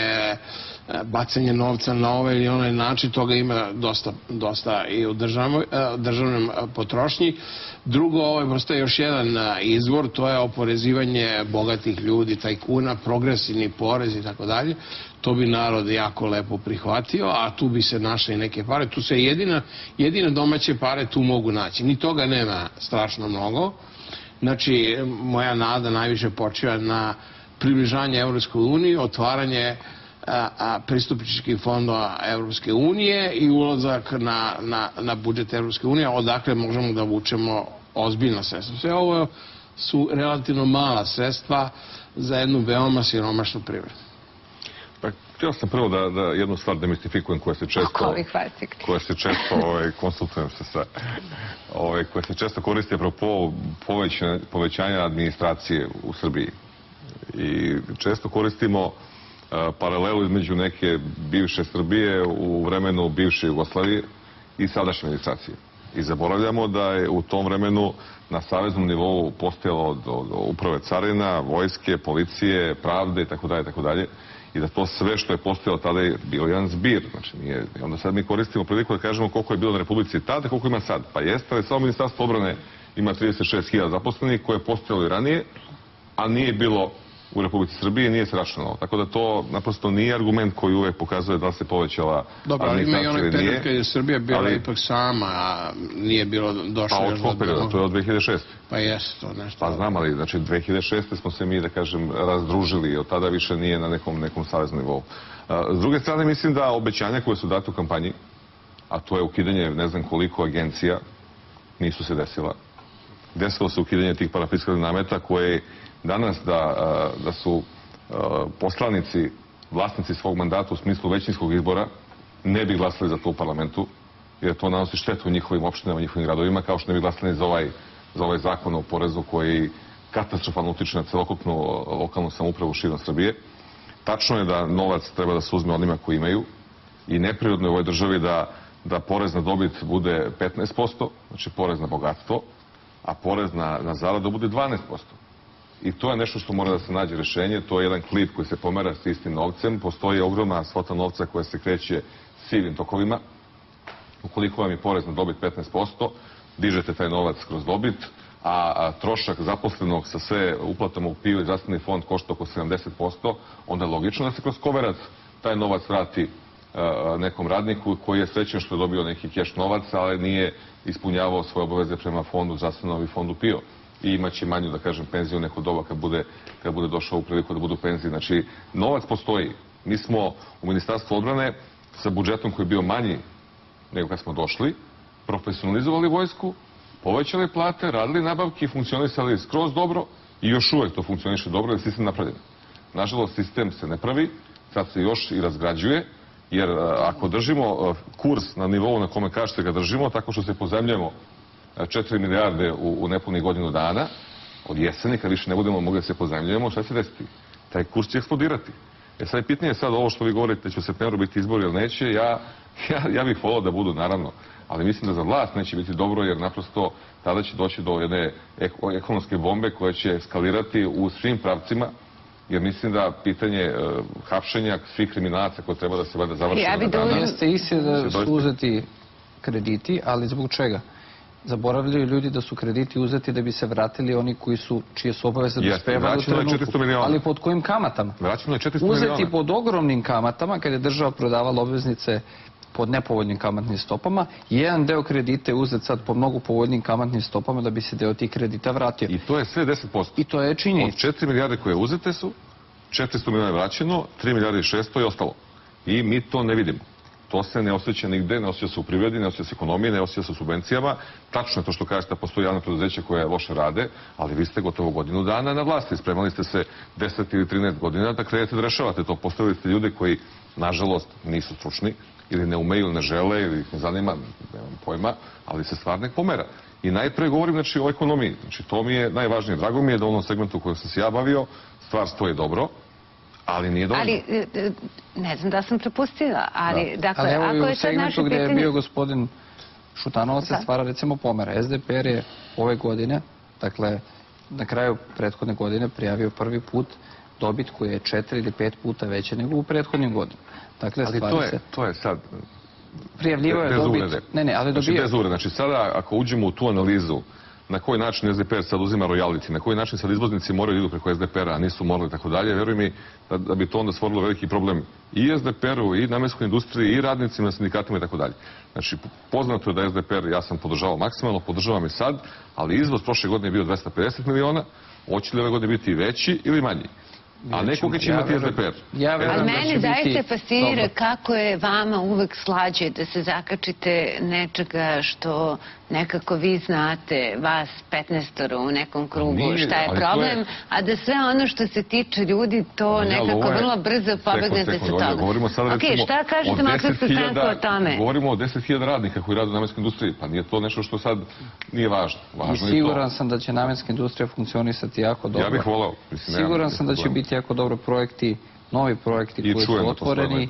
bacanje novca na ovaj ili onaj način, toga ima dosta, dosta i u državnom potrošnji. Drugo, ovo je prosto još jedan izvor, to je oporezivanje bogatih ljudi, tajkuna, progresivni porez i tako dalje. To bi narod jako lepo prihvatio, a tu bi se našle i neke pare. Tu se jedina, jedine domaće pare tu mogu naći. Ni toga nema strašno mnogo. Znači, moja nada najviše počiva na približanje Evropskoj uniji, otvaranje pristupničkih fondova Evropske unije i ulazak na, na, na budžet Evropske unije, odakle možemo da vučemo ozbiljna sredstva. Sve ovo su relativno mala sredstva za jednu veoma siromašnu privredu. Pa, htio sam prvo da, da jednu stvar demistifikujem koja se često, koja se često ovaj, konsultujem se sa, ovaj, koja se često koristi apropo povećanja, povećanja administracije u Srbiji. I često koristimo paralelu između neke bivše Srbije u vremenu bivše Jugoslavije i sadašnje administracije. I zaboravljamo da je u tom vremenu na saveznom nivou postojalo od, od uprave carina, vojske, policije, pravde itd. itd. I da to sve što je postojalo tada je bio jedan zbir. Znači, nije, onda sad mi koristimo priliku da kažemo koliko je bilo na Republici tada, koliko ima sad. Pa jeste, ali samo Ministarstvo odbrane ima trideset šest hiljada zaposlenih koje je postojalo i ranije, a nije bilo u Republici Srbiji, nije se računalo. Tako da to naprosto nije argument koji uvek pokazuje da se povećala administracija ili nije. Dobro, ima i onaj period kad je Srbija bila ipak sama, a nije bilo došlo još do... Pa od perioda, to je od dve hiljade šeste. Pa jeste to nešto. Pa znam, ali znači dve hiljade šeste smo se mi, da kažem, razdružili i od tada više nije na nekom, nekom saveznom nivou. S druge strane, mislim da obećanja koje su date u kampanji, a to je ukidanje ne znam koliko agencija, nisu se desila. Desilo se ukidanje tih parafiskalnih nameta koje danas da, da su poslanici, vlasnici svog mandata u smislu većinskog izbora ne bi glasali za to u parlamentu, jer to nanosi štetu u njihovim opštinama, njihovim gradovima, kao što ne bi glasali za ovaj, za ovaj zakon o porezu koji katastrofalno utiče na celokupnu lokalnu samoupravu širom Srbije. Tačno je da novac treba da se uzme onima koji imaju i neprirodno je u ovoj državi da da porez na dobit bude petnaest posto, znači porez na bogatstvo, a porez na, na zaradu bude dvanaest posto. I to je nešto što mora da se nađe rešenje, to je jedan klip koji se pomera s istim novcem, postoji ogromna svota novca koja se kreće sivim tokovima. Ukoliko vam je porez na dobit petnaest posto, dižete taj novac kroz dobit, a, a trošak zaposlenog sa sve uplatama u PIO i zdravstveni fond košta oko sedamdeset posto, onda je logično da se kroz koverac taj novac vrati a, nekom radniku koji je srećen što je dobio neki keš novac, ali nije ispunjavao svoje obaveze prema fondu zdravstvenog i fondu PIO. I imaće manju, da kažem, penziju neko doba kad bude, kad bude došao u priliku da budu penziji. Znači, novac postoji. Mi smo u Ministarstvu odbrane sa budžetom koji je bio manji nego kad smo došli, profesionalizovali vojsku, povećali plate, radili nabavke, funkcionisali skroz dobro i još uvek to funkcioniše dobro jer je sistem napravljen. Nažalost, sistem se ne pravi, sad se još i razgrađuje, jer ako držimo kurs na nivou na kome kažete ga držimo, tako što se pozemljujemo četiri milijarde u, u nepunih godinu dana, od jeseni, kad više ne budemo mogli da se pozemljujemo, šta će desiti? Taj kurs će eksplodirati. E sad je pitanje sad ovo što vi govorite, da će u septembru biti izbori ili neće, ja, ja, ja bih volao da budu, naravno, ali mislim da za vlast neće biti dobro, jer naprosto tada će doći do jedne ekonomske bombe koja će eskalirati u svim pravcima, jer mislim da pitanje uh, hapšenja svih kriminalaca koje treba da se vada završi Ja na dana. Jeste istina da su uzeti krediti, ali zbog čega? Zaboravljaju ljudi da su krediti uzeti da bi se vratili oni koji su, čije su obaveze da spevali u trenutku. Ali pod kojim kamatama? Vraćeno je četiristo miliona. Uzeti pod ogromnim kamatama, kada je država prodavala obveznice pod nepovoljnim kamatnim stopama, jedan deo kredita je uzet sad po mnogo povoljnim kamatnim stopama da bi se deo tih kredita vratio. I to je sve deset posto. I to je činjenica. Od četiri milijarde koje uzete su, četiristo miliona je vraćeno, tri milijarde i šesto je ostalo. I mi to ne vidimo. To se ne osjeća nigde, ne osjeća se u privredi, ne osjeća se ekonomiji, ne osjeća se u subvencijama. Tačno je to što kažete, postoji javno preduzeće koje loše rade, ali vi ste gotovo godinu dana na vlasti. Spremali ste se deset ili trinaest godina da krenete da rešavate to. Postavili ste ljude koji, nažalost, nisu stručni, ili ne umeju, ili ne žele, ili ih ne zanima, nemam pojma, ali se stvar nek pomera. I najpre govorim, znači, o ekonomiji. Znači, to mi je najvažnije. Drago mi je da u onom segmentu u kojem sam se ja bavio, stvar stoji dobro, ali nije dovoljno. Ali, ne znam da sam propustila, ali, da. dakle, ali evo ako je je u sad naše segmentu gde pitanje... je bio gospodin Šutanovac se stvara recimo pomera. S D P R je ove godine, dakle, na kraju prethodne godine prijavio prvi put dobit koji je četiri ili pet puta veće nego u prethodnim godinama. Dakle, ali stvari to je, se... to je sad... Prijavljivo je dobit... Ne, ne, ali znači, dobio... bez uvrede. Znači, sada ako uđemo u tu analizu na koji način S D P R sad uzima royalty, na koji način sad izvoznici moraju idu preko S D P R-a, a nisu morali i tako dalje, veruj mi da, da bi to onda stvorilo veliki problem i S D P R-u, i namenskoj industriji, i radnicima, sindikatima i tako dalje. Znači, poznato je da S D P R, ja sam podržavao maksimalno, podržavam i sad, ali izvoz prošle godine je bio dvesta pedeset miliona, hoće li ove godine biti veći ili manji? A nekoga će imati S D P R. Ali meni zaista fascinira kako je vama uvek slađe da se zakačite nečega što nekako vi znate, vas petnaestoro u nekom krugu, šta je problem, a da sve ono što se tiče ljudi, to nekako vrlo brzo pobegnete sa toga. Ok, šta kaže Demokratska stranka o tome? Govorimo o deset hiljada radnika koji rade u namenskoj industriji, pa nije to nešto što sad nije važno. I siguran sam da će namenska industrija funkcionisati jako dobro. Ja bih volao. Siguran sam da će biti jako dobro projekti, novi projekti koji su otvoreni,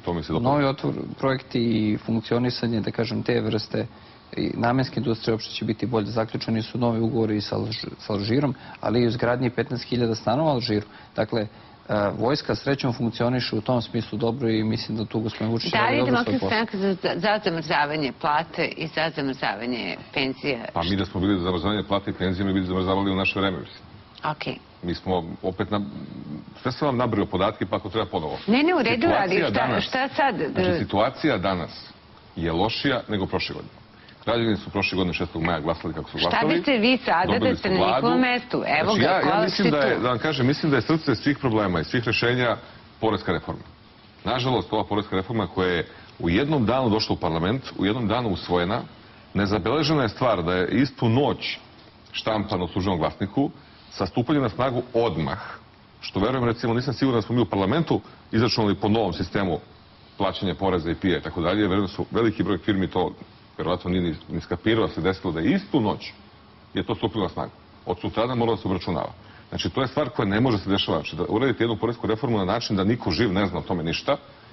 novi projekti i funkcionisanje, da kažem, te vrste i namenske industrije uopšte će biti bolje. Zaključeni su novi ugovori sa Alžirom, ali i u zgradnji petnaest hiljada stanova u Alžiru. Dakle, vojska srećom funkcioniše u tom smislu dobro i mislim da tu gospodin Vučić radi dobro svoj posao. Da li je Demokratska stranka za zamrzavanje plate i za zamrzavanje penzija? Pa mi da smo bili za zamrzavanje plate i penzije, mi bi zamrzavali u naše vreme, mislim. Okej. Mi smo opet, sve sam vam nabrio podatke, pa ako treba ponovo. Ne, ne, u redu, ali šta sad? Znači, situacija danas je lošija nego prošle godine. Građani su prošle godine šestog maja glasali kako su glasali. Šta biste vi sada da ste na njihovom mestu? Evo ga, kola ste tu. Da vam kažem, mislim da je srce svih problema i svih rešenja poreska reforma. Nažalost, ova poreska reforma koja je u jednom danu došla u parlament, u jednom danu usvojena, nezabeležena je stvar da je istu noć štampana u službenom glasniku, sa stupanjem na snagu odmah, što verujem, recimo, nisam siguran da smo mi u parlamentu izračunali po novom sistemu plaćanja poreza i P I A i tako dalje, verujem da su veliki broj firmi to, verovatno nije ni skapirao da se desilo da je istu noć je to stupilo na snagu. Od sutrada mora da se obračunava. Znači, to je stvar koja ne može se dešavati. Znači, da uradite jednu poresku reformu na način da niko živ ne zna o tome ništa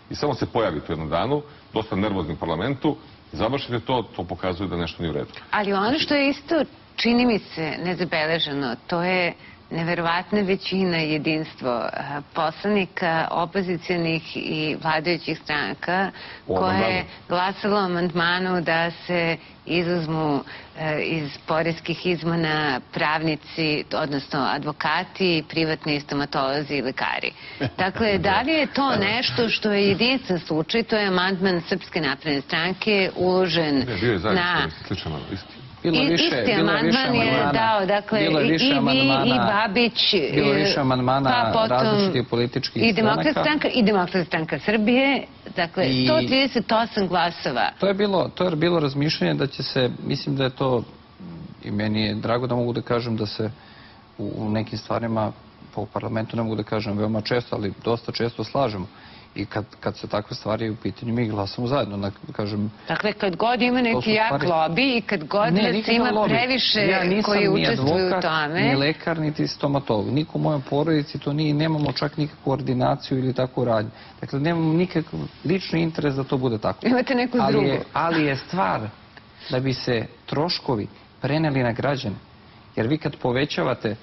i samo se pojavite u jednom danu, dosta nervozni u parlamentu, završite to, to pokazuje da nešto nije u redu. Ali ono što je isto, čini mi se, nezabeleženo, to je neverovatna većina, jedinstvo poslanika opozicijonih i vladajućih stranaka koje je glasalo o amandmanu da se izuzmu iz poreskih izmena pravnici, odnosno advokati, privatni stomatolozi i lekari. Dakle, da li je to nešto što je jedinstven slučaj, to je amandman Srpske napredne stranke uložen na... Bio je zajednički, sličan, isti. Bilo više, isti bilo amandman više je dao, dakle, bilo je i više vi, amandmana, i Babić, bilo je više amandmana pa potom različitih političkih i stranaka. Demokratska stranka i Demokratska stranka Srbije, dakle, I sto trideset osam glasova. To je bilo, to je bilo razmišljanje da će se, mislim da je to, i meni je drago da mogu da kažem da se u, u nekim stvarima, pa u parlamentu ne mogu da kažem veoma često, ali dosta često slažemo. I kad, kad se takve stvari u pitanju, mi glasamo zajedno, da kažem... Dakle, kad god ima neki jak stvari... lobby i kad god ne, vas ima lobby. Previše ja koji učestvuju u tome... Ni lekar, niti stomatolog. Niko u mojoj porodici to nije, nemamo čak nikakvu koordinaciju ili takvu radnju. Dakle, nemamo nikakav lični interes da to bude tako. Imate neku ali drugu. Je, ali je stvar da bi se troškovi preneli na građane. Jer vi kad povećavate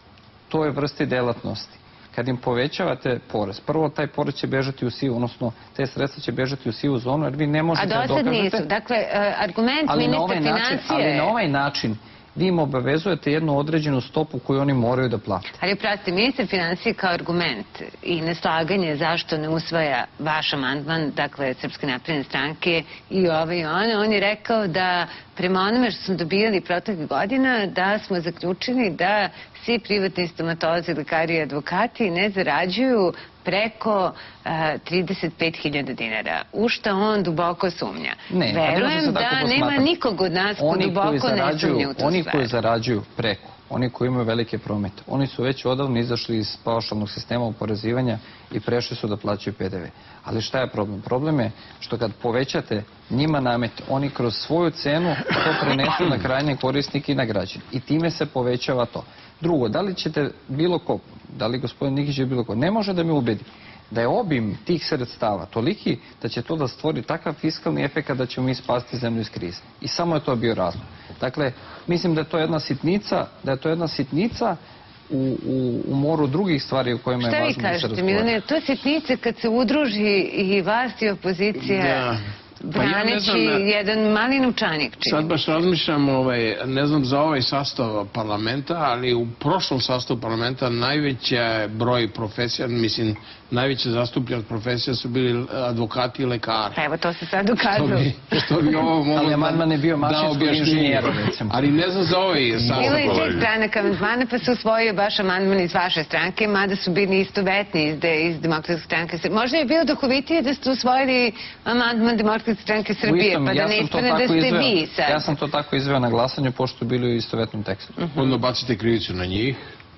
toj vrsti delatnosti, kad im povećavate porez, prvo taj porez će bežati u sivu, odnosno te sredstva će bežati u sivu zonu, jer vi ne možete da dokažete... A do sad nisu. Dakle, argument ministra financije... Ali na ovaj način vi im obavezujete jednu određenu stopu koju oni moraju da plate. Ali pratite, ministar financije kao argument i neslaganje zašto ne usvaja vaš amandman, dakle, Srpske napredne stranke i ove i one, on je rekao da prema onome što smo dobijali proteklih godina, da smo zaključili da svi privatni stomatolozi, lekari i advokati ne zarađuju preko uh, trideset pet hiljada dinara. U šta on duboko sumnja. Ne, verujem da nema nikog od nas ko duboko ne sumnja u tu Oni stvar. koji zarađuju preko, oni koji imaju velike promete, oni su već odavno izašli iz paušalnog sistema oporezivanja i prešli su da plaćaju P D V. Ali šta je problem? Problem je što kad povećate njima namet, oni kroz svoju cenu to prenesu na krajnje korisnike i na građane. I time se povećava to. Drugo, da li ćete bilo ko, da li gospodin Nikić je bilo ko, ne može da me ubedi da je obim tih sredstava toliki da će to da stvori takav fiskalni efekt da ćemo mi spasti zemlju iz krize. I samo je to bio razlog. Dakle, mislim da je to jedna sitnica, da je to jedna sitnica u, u, u moru drugih stvari u kojima je važno da se razgovara. Šta vi kažete, Milane, to je sitnica kad se udruži i vlast i opozicija... Da. braneći pa ja jedan mali novčanik. Sad baš razmišljam, ovaj, ne znam za ovaj sastav parlamenta, ali u prošlom sastavu parlamenta najveća broj profesija, mislim, najveća zastupljenost profesija su bili advokati i lekari. Pa evo, to se sad ukazalo. Što bi ovo moglo ali amandman je bio mašinskog inženjera, recimo. Ali ne znam za ovaj sastav. Bilo je svih stranaka amandmana, pa se usvojio baš amandman iz vaše stranke, mada su bili istovetni iz, de, iz Demokratske stranke. Možda je bilo duhovitije da ste usvojili amandman Demokratske stranke Srbije, pa da ne ispadne da ste vi sad. Ja sam to tako izveo na glasanju, pošto bili u istovetnom tekstu. Onda bacite krivicu na njih.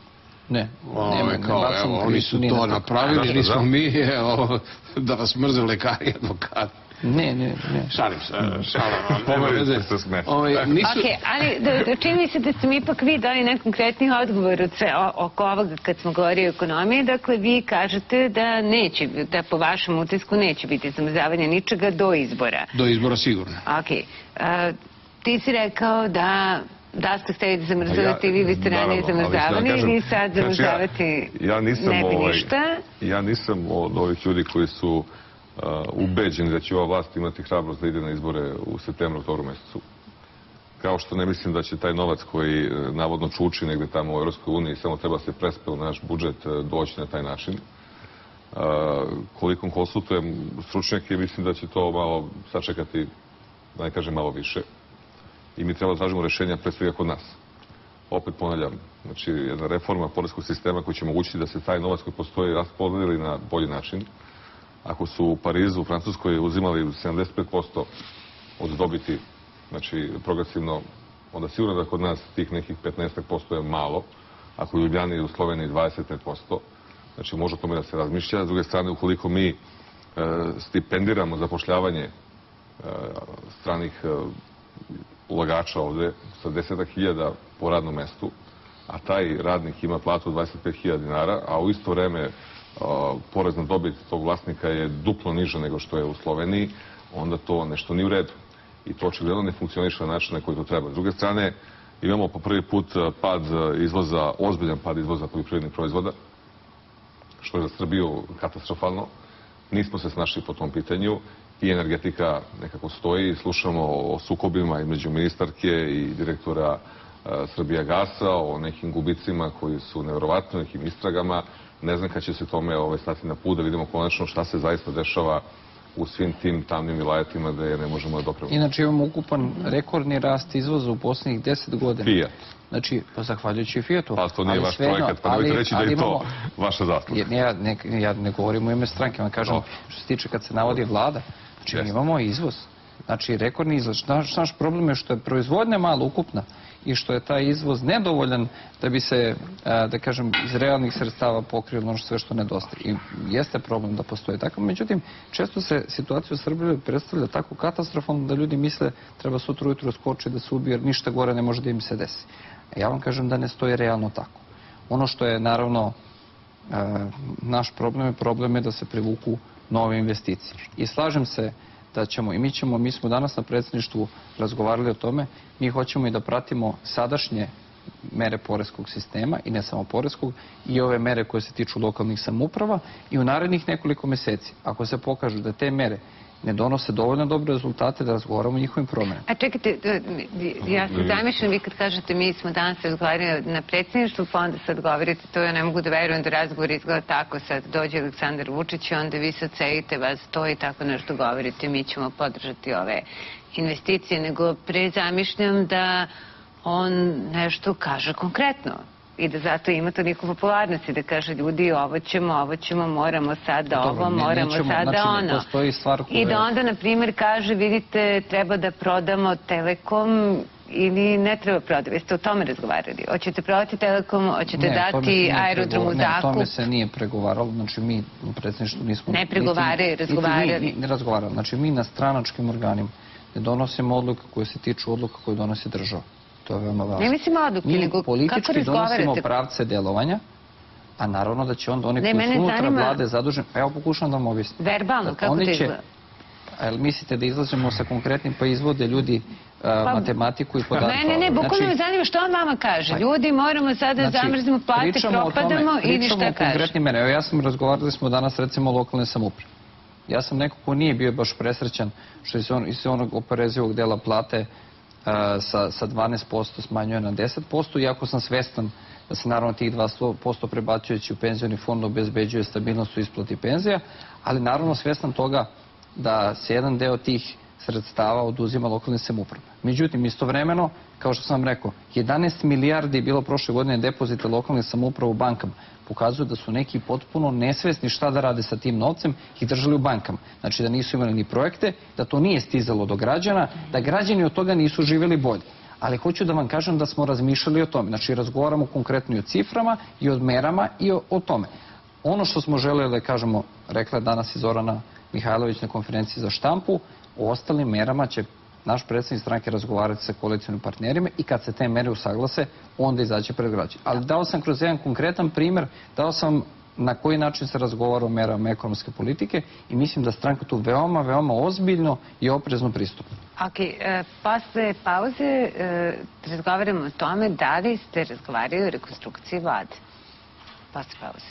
Ne, Ove, ne, kao, ne evo, oni su to napravili, nismo mi, evo, da vas mrze lekari i advokati. Ne, ne, ne. Šalim se, šalim. Pomerite se smeti. Ok, ali čini mi se da ste mi ipak vi dali nekonkretni odgovor oko ovoga kad smo govorili o ekonomiji. Dakle, vi kažete da neće, da po vašem utisku neće biti zamrzavanje ničega do izbora. Do izbora sigurno. Ok. Ti si rekao da da ste hteli da zamrzavate, vi biste ranije zamrzavali i vi sad zamrzavati ne bi ništa. Ja nisam od ovih ljudi koji su ubeđeni da će ova vlast imati hrabrost da ide na izbore u septembru, oktobru mesecu. Kao što ne mislim da će taj novac koji navodno čuči negde tamo u Evropskoj uniji, samo treba se prespe u naš budžet, doći na taj način. Koliko konsultujem stručnjake, mislim da će to malo sačekati, da ne kažem malo više. I mi treba da tražimo rešenja pre svega kod nas. Opet ponavljam, znači jedna reforma poreskog sistema koja će omogućiti da se taj novac koji postoji raspodeli na bolji način. Ako su u Parizu, u Francuskoj uzimali sedamdeset pet posto od dobiti, znači progresivno, onda sigurno da kod nas tih nekih petnaest posto je malo. Ako u Ljubljani i u Sloveniji dvadeset pet posto, znači može o tome da se razmišlja. S druge strane, ukoliko mi e, stipendiramo zapošljavanje e, stranih e, ulagača ovde sa desetak hiljada po radnom mestu, a taj radnik ima platu od dvadeset pet hiljada dinara, a u isto vreme porez na dobit tog vlasnika je duplo niže nego što je u Sloveniji, onda to nešto nije u redu. I to očigledno ne funkcioniše na način na koji to treba. S druge strane, imamo po prvi put pad izvoza, ozbiljan pad izvoza poljoprivrednih proizvoda, što je za Srbiju katastrofalno. Nismo se snašli po tom pitanju i energetika nekako stoji. Slušamo o sukobima između ministarke i direktora Srbijagasa, o nekim gubicima koji su nevjerovatni, nekim istragama. Ne znam kad će se tome stati na put da vidimo konačno šta se zaista dešava u svim tim tamnim vilajetima gde ne možemo da dopremo. Inače imamo ukupan rekordni rast izvoza u posljednjih deset godina. Fiat. Znači, pa zahvaljujući Fiatu. Pa to nije vaš projekat, pa nemojte reći da je to vaša zasluga. Ja ne govorim u ime stranke, vam kažem što se tiče kad se navodi vlada. Znači, mi imamo izvoz. Znači, rekordni izvoz. Naš problem je što je proizvodnja malo ukupna i što je taj izvoz nedovoljan da bi se, da kažem, iz realnih sredstava pokrio ono sve što nedostaje. I jeste problem da postoji tako. Međutim, često se situacija u Srbiji predstavlja tako katastrofalno da ljudi misle treba sutra ujutro skoči da se ubije jer ništa gore ne može da im se desi. Ja vam kažem da ne stoji realno tako. Ono što je naravno naš problem je problem je da se privuku nove investicije. I slažem se da ćemo, i mi ćemo, mi smo danas na predsjedništvu razgovarali o tome, mi hoćemo i da pratimo sadašnje mere poreskog sistema i ne samo poreskog i ove mere koje se tiču lokalnih samouprava i u narednih nekoliko meseci, ako se pokažu da te mere ne donose dovoljno dobre rezultate, da razgovaramo o njihovim promjenama. A čekajte, ja se zamišljam, vi kad kažete mi smo danas razgovarali na predsjedništvu, pa onda sad govorite, to ja ne mogu da verujem da razgovor izgleda tako, sad dođe Aleksandar Vučić i onda vi sad cejite vas to i tako nešto govorite, mi ćemo podržati ove investicije, nego pre zamišljam da on nešto kaže konkretno. I da zato ima to neku popularnost i da kaže ljudi ovo ćemo, ovo ćemo, moramo sada ovo, moramo sada ono. I da onda, na primjer, kaže vidite, treba da prodamo Telekom ili ne treba prodati. Jeste o tome razgovarali? Hoćete prodati Telekom, hoćete dati aerodrom u zakup? Ne, o tome se nije pregovaralo. Znači mi u predsjedništvu nismo... Ne pregovaraju, razgovarali. Ne razgovarali. Znači mi na stranačkim organima ne donosimo odluke koje se tiču odluka koje donosi država. To je veoma važno. Ne mislim odluke, nego kako razgovarate? Mi politički donosimo pravce delovanja, a naravno da će onda oni koji su unutra vlade zaduženi... Evo pokušam da vam objasnim. Verbalno, kako to izgleda? Ali mislite da izlazimo sa konkretnim pa izvode ljudi matematiku i podatke? Ne, ne, ne, bukvalno me zanima što on vama kaže. Ljudi, moramo sada da zamrznemo plate, propadamo ili šta kaže? Pričamo o konkretnim mene. Evo ja sam razgovarali smo danas recimo o lokalne samouprave. Ja sam neko ko nije bio baš presrećan što iz onog oporezivog dela plate sa dvanaest posto smanjuje na deset posto, iako sam svestan da se naravno tih dva posto prebacujući u penzioni fond obezbeđuje stabilnost u isplati penzija, ali naravno svestan toga da se jedan deo tih sredstava oduzima lokalnim samoupravama. Međutim, istovremeno, kao što sam rekao, jedanaest milijardi je bilo prošle godine depozita lokalnih samouprava u bankama. Pokazuju da su neki potpuno nesvesni šta da rade sa tim novcem i držali u bankama. Znači da nisu imali ni projekte, da to nije stizalo do građana, da građani od toga nisu živjeli bolje. Ali hoću da vam kažem da smo razmišljali o tome. Znači razgovaramo konkretno i o ciframa i o merama i o tome. Ono što smo želeli da kažemo, rekla je danas i Zorana Mihajlović na konferenciji za štampu, o ostalim merama će naš predsjednik stranke razgovarati sa koalicijnim partnerima i kad se te mere usaglase, onda izaće pred građane. Ali dao sam kroz jedan konkretan primjer, dao sam na koji način se razgovara o merama ekonomske politike i mislim da stranka tu veoma, veoma ozbiljno i oprezno pristupa. Ok, posle pauze razgovaramo o tome da li ste razgovarali o rekonstrukciji vlade. Posle pauze.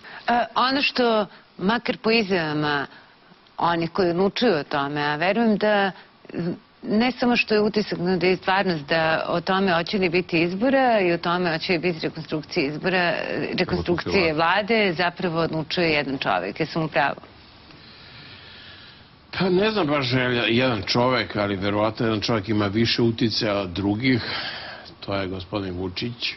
Ono što, makar po izjavama oni koji odlučuju o tome, a verujem da ne samo što je utisak, no da je stvarnost da o tome hoće li biti izbora i o tome hoće li biti rekonstrukcije izbora, rekonstrukcije vlade, zapravo odlučuje jedan čovjek. Jesam u pravu? Pa ne znam baš jedan čovjek, ali verovatno jedan čovjek ima više uticaja od drugih. To je gospodin Vučić.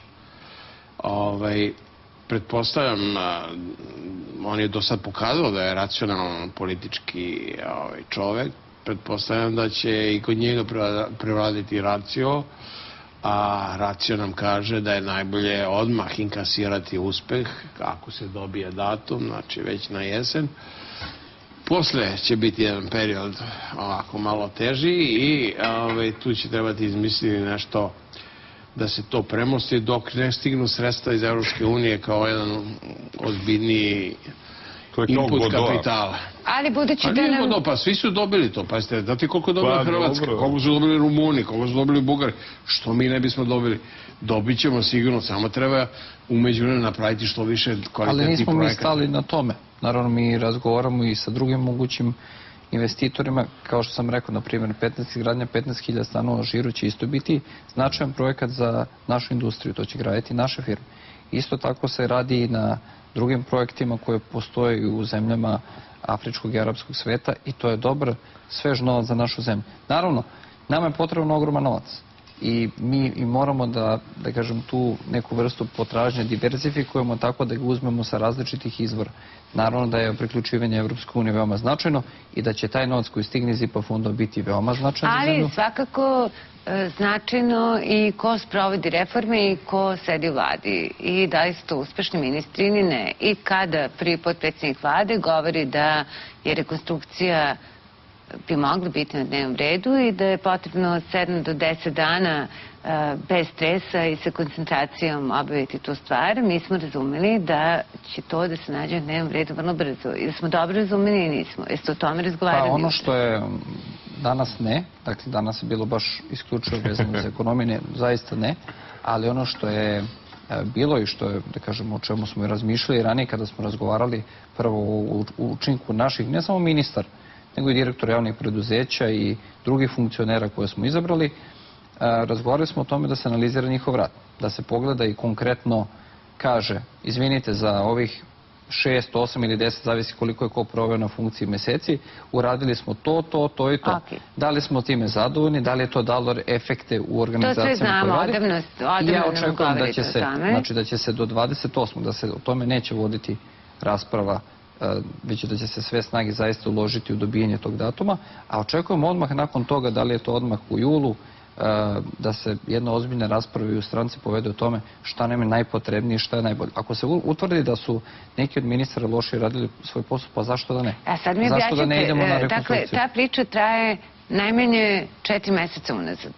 Pretpostavljam, on je do sad pokazao da je racionalan politički čovjek. Pretpostavljam da će i kod njega prevladiti racio, a racio nam kaže da je najbolje odmah inkasirati uspeh ako se dobije datum, znači već na jesen. Posle će biti jedan period ovako malo teži i tu će trebati izmisliti nešto da se to premosti dok ne stignu sredstva iz Evropske unije kao jedan ozbiljniji To je kao input Godot. kapitala. Ali budući Pa da nije nam... Godot, pa svi su dobili to. Pazite, znate koliko dobila Pa, Hrvatska, dobro. koliko su dobili Rumuni, koliko su dobili Bugari. Što mi ne bismo dobili? Dobit ćemo sigurno, samo treba umeđu vremenu napraviti što više kvalitetnih projekata. Ali nismo mi stali na tome. Naravno, mi razgovaramo i sa drugim mogućim investitorima. Kao što sam rekao, na primjer, petnaest izgradnja petnaest hiljada stanova Žiru će isto biti značajan projekat za našu industriju. To će graditi naše firme. Isto tako se radi i na drugim projektima koje postoje u zemljama afričkog i arapskog sveta i to je dobar, svež novac za našu zemlju. Naravno, nama je potreban ogroman novac i mi i moramo da, da kažem, tu neku vrstu potražnje diversifikujemo tako da ga uzmemo sa različitih izvora. Naravno da je priključivanje Evropske unije veoma značajno i da će taj novac koji stigne iz I P A fondova biti veoma značajan. Ali svakako e, značajno i ko sprovodi reforme i ko sedi u vladi. I da li su to uspešni ministri ili ne. I kada prvi potpredsjednik vlade govori da je rekonstrukcija bi mogla biti na dnevnom redu i da je potrebno sedam do deset dana e, bez stresa i sa koncentracijom obaviti tu stvar, mi smo razumeli da će to da se nađe na dnevnom redu vrlo brzo. Ili smo dobro razumeli ili nismo? Jeste o tome razgovarali? Pa ono što je danas ne, dakle danas je bilo baš isključivo vezano za ekonomiju, ne, zaista ne, ali ono što je e, bilo i što je, da kažemo, o čemu smo i razmišljali ranije kada smo razgovarali prvo u, u učinku naših, ne samo ministar, nego i direktor javnih preduzeća i drugih funkcionera koje smo izabrali, razgovarali smo o tome da se analizira njihov rad, da se pogleda i konkretno kaže, izvinite, za ovih šest, osam ili deset, zavisi koliko je ko proveo na funkciji meseci, uradili smo to, to, to i to. Okay. Da li smo time zadovoljni, da li je to dalo efekte u organizacijama koje rade? To sve znamo, odavno, I ja očekujem nam da će se, znači da će se do dvadeset osmog da se o tome neće voditi rasprava, već da će se sve snage zaista uložiti u dobijanje tog datuma, a očekujemo odmah nakon toga, da li je to odmah u julu, da se jedna ozbiljna rasprava i u stranci povede o tome šta nam je najpotrebnije i šta je najbolje. Ako se utvrdi da su neki od ministara loši radili svoj posao, pa zašto da ne? A sad mi zašto da ne idemo na rekonstrukciju? Dakle, ta priča traje najmanje četiri meseca unazad.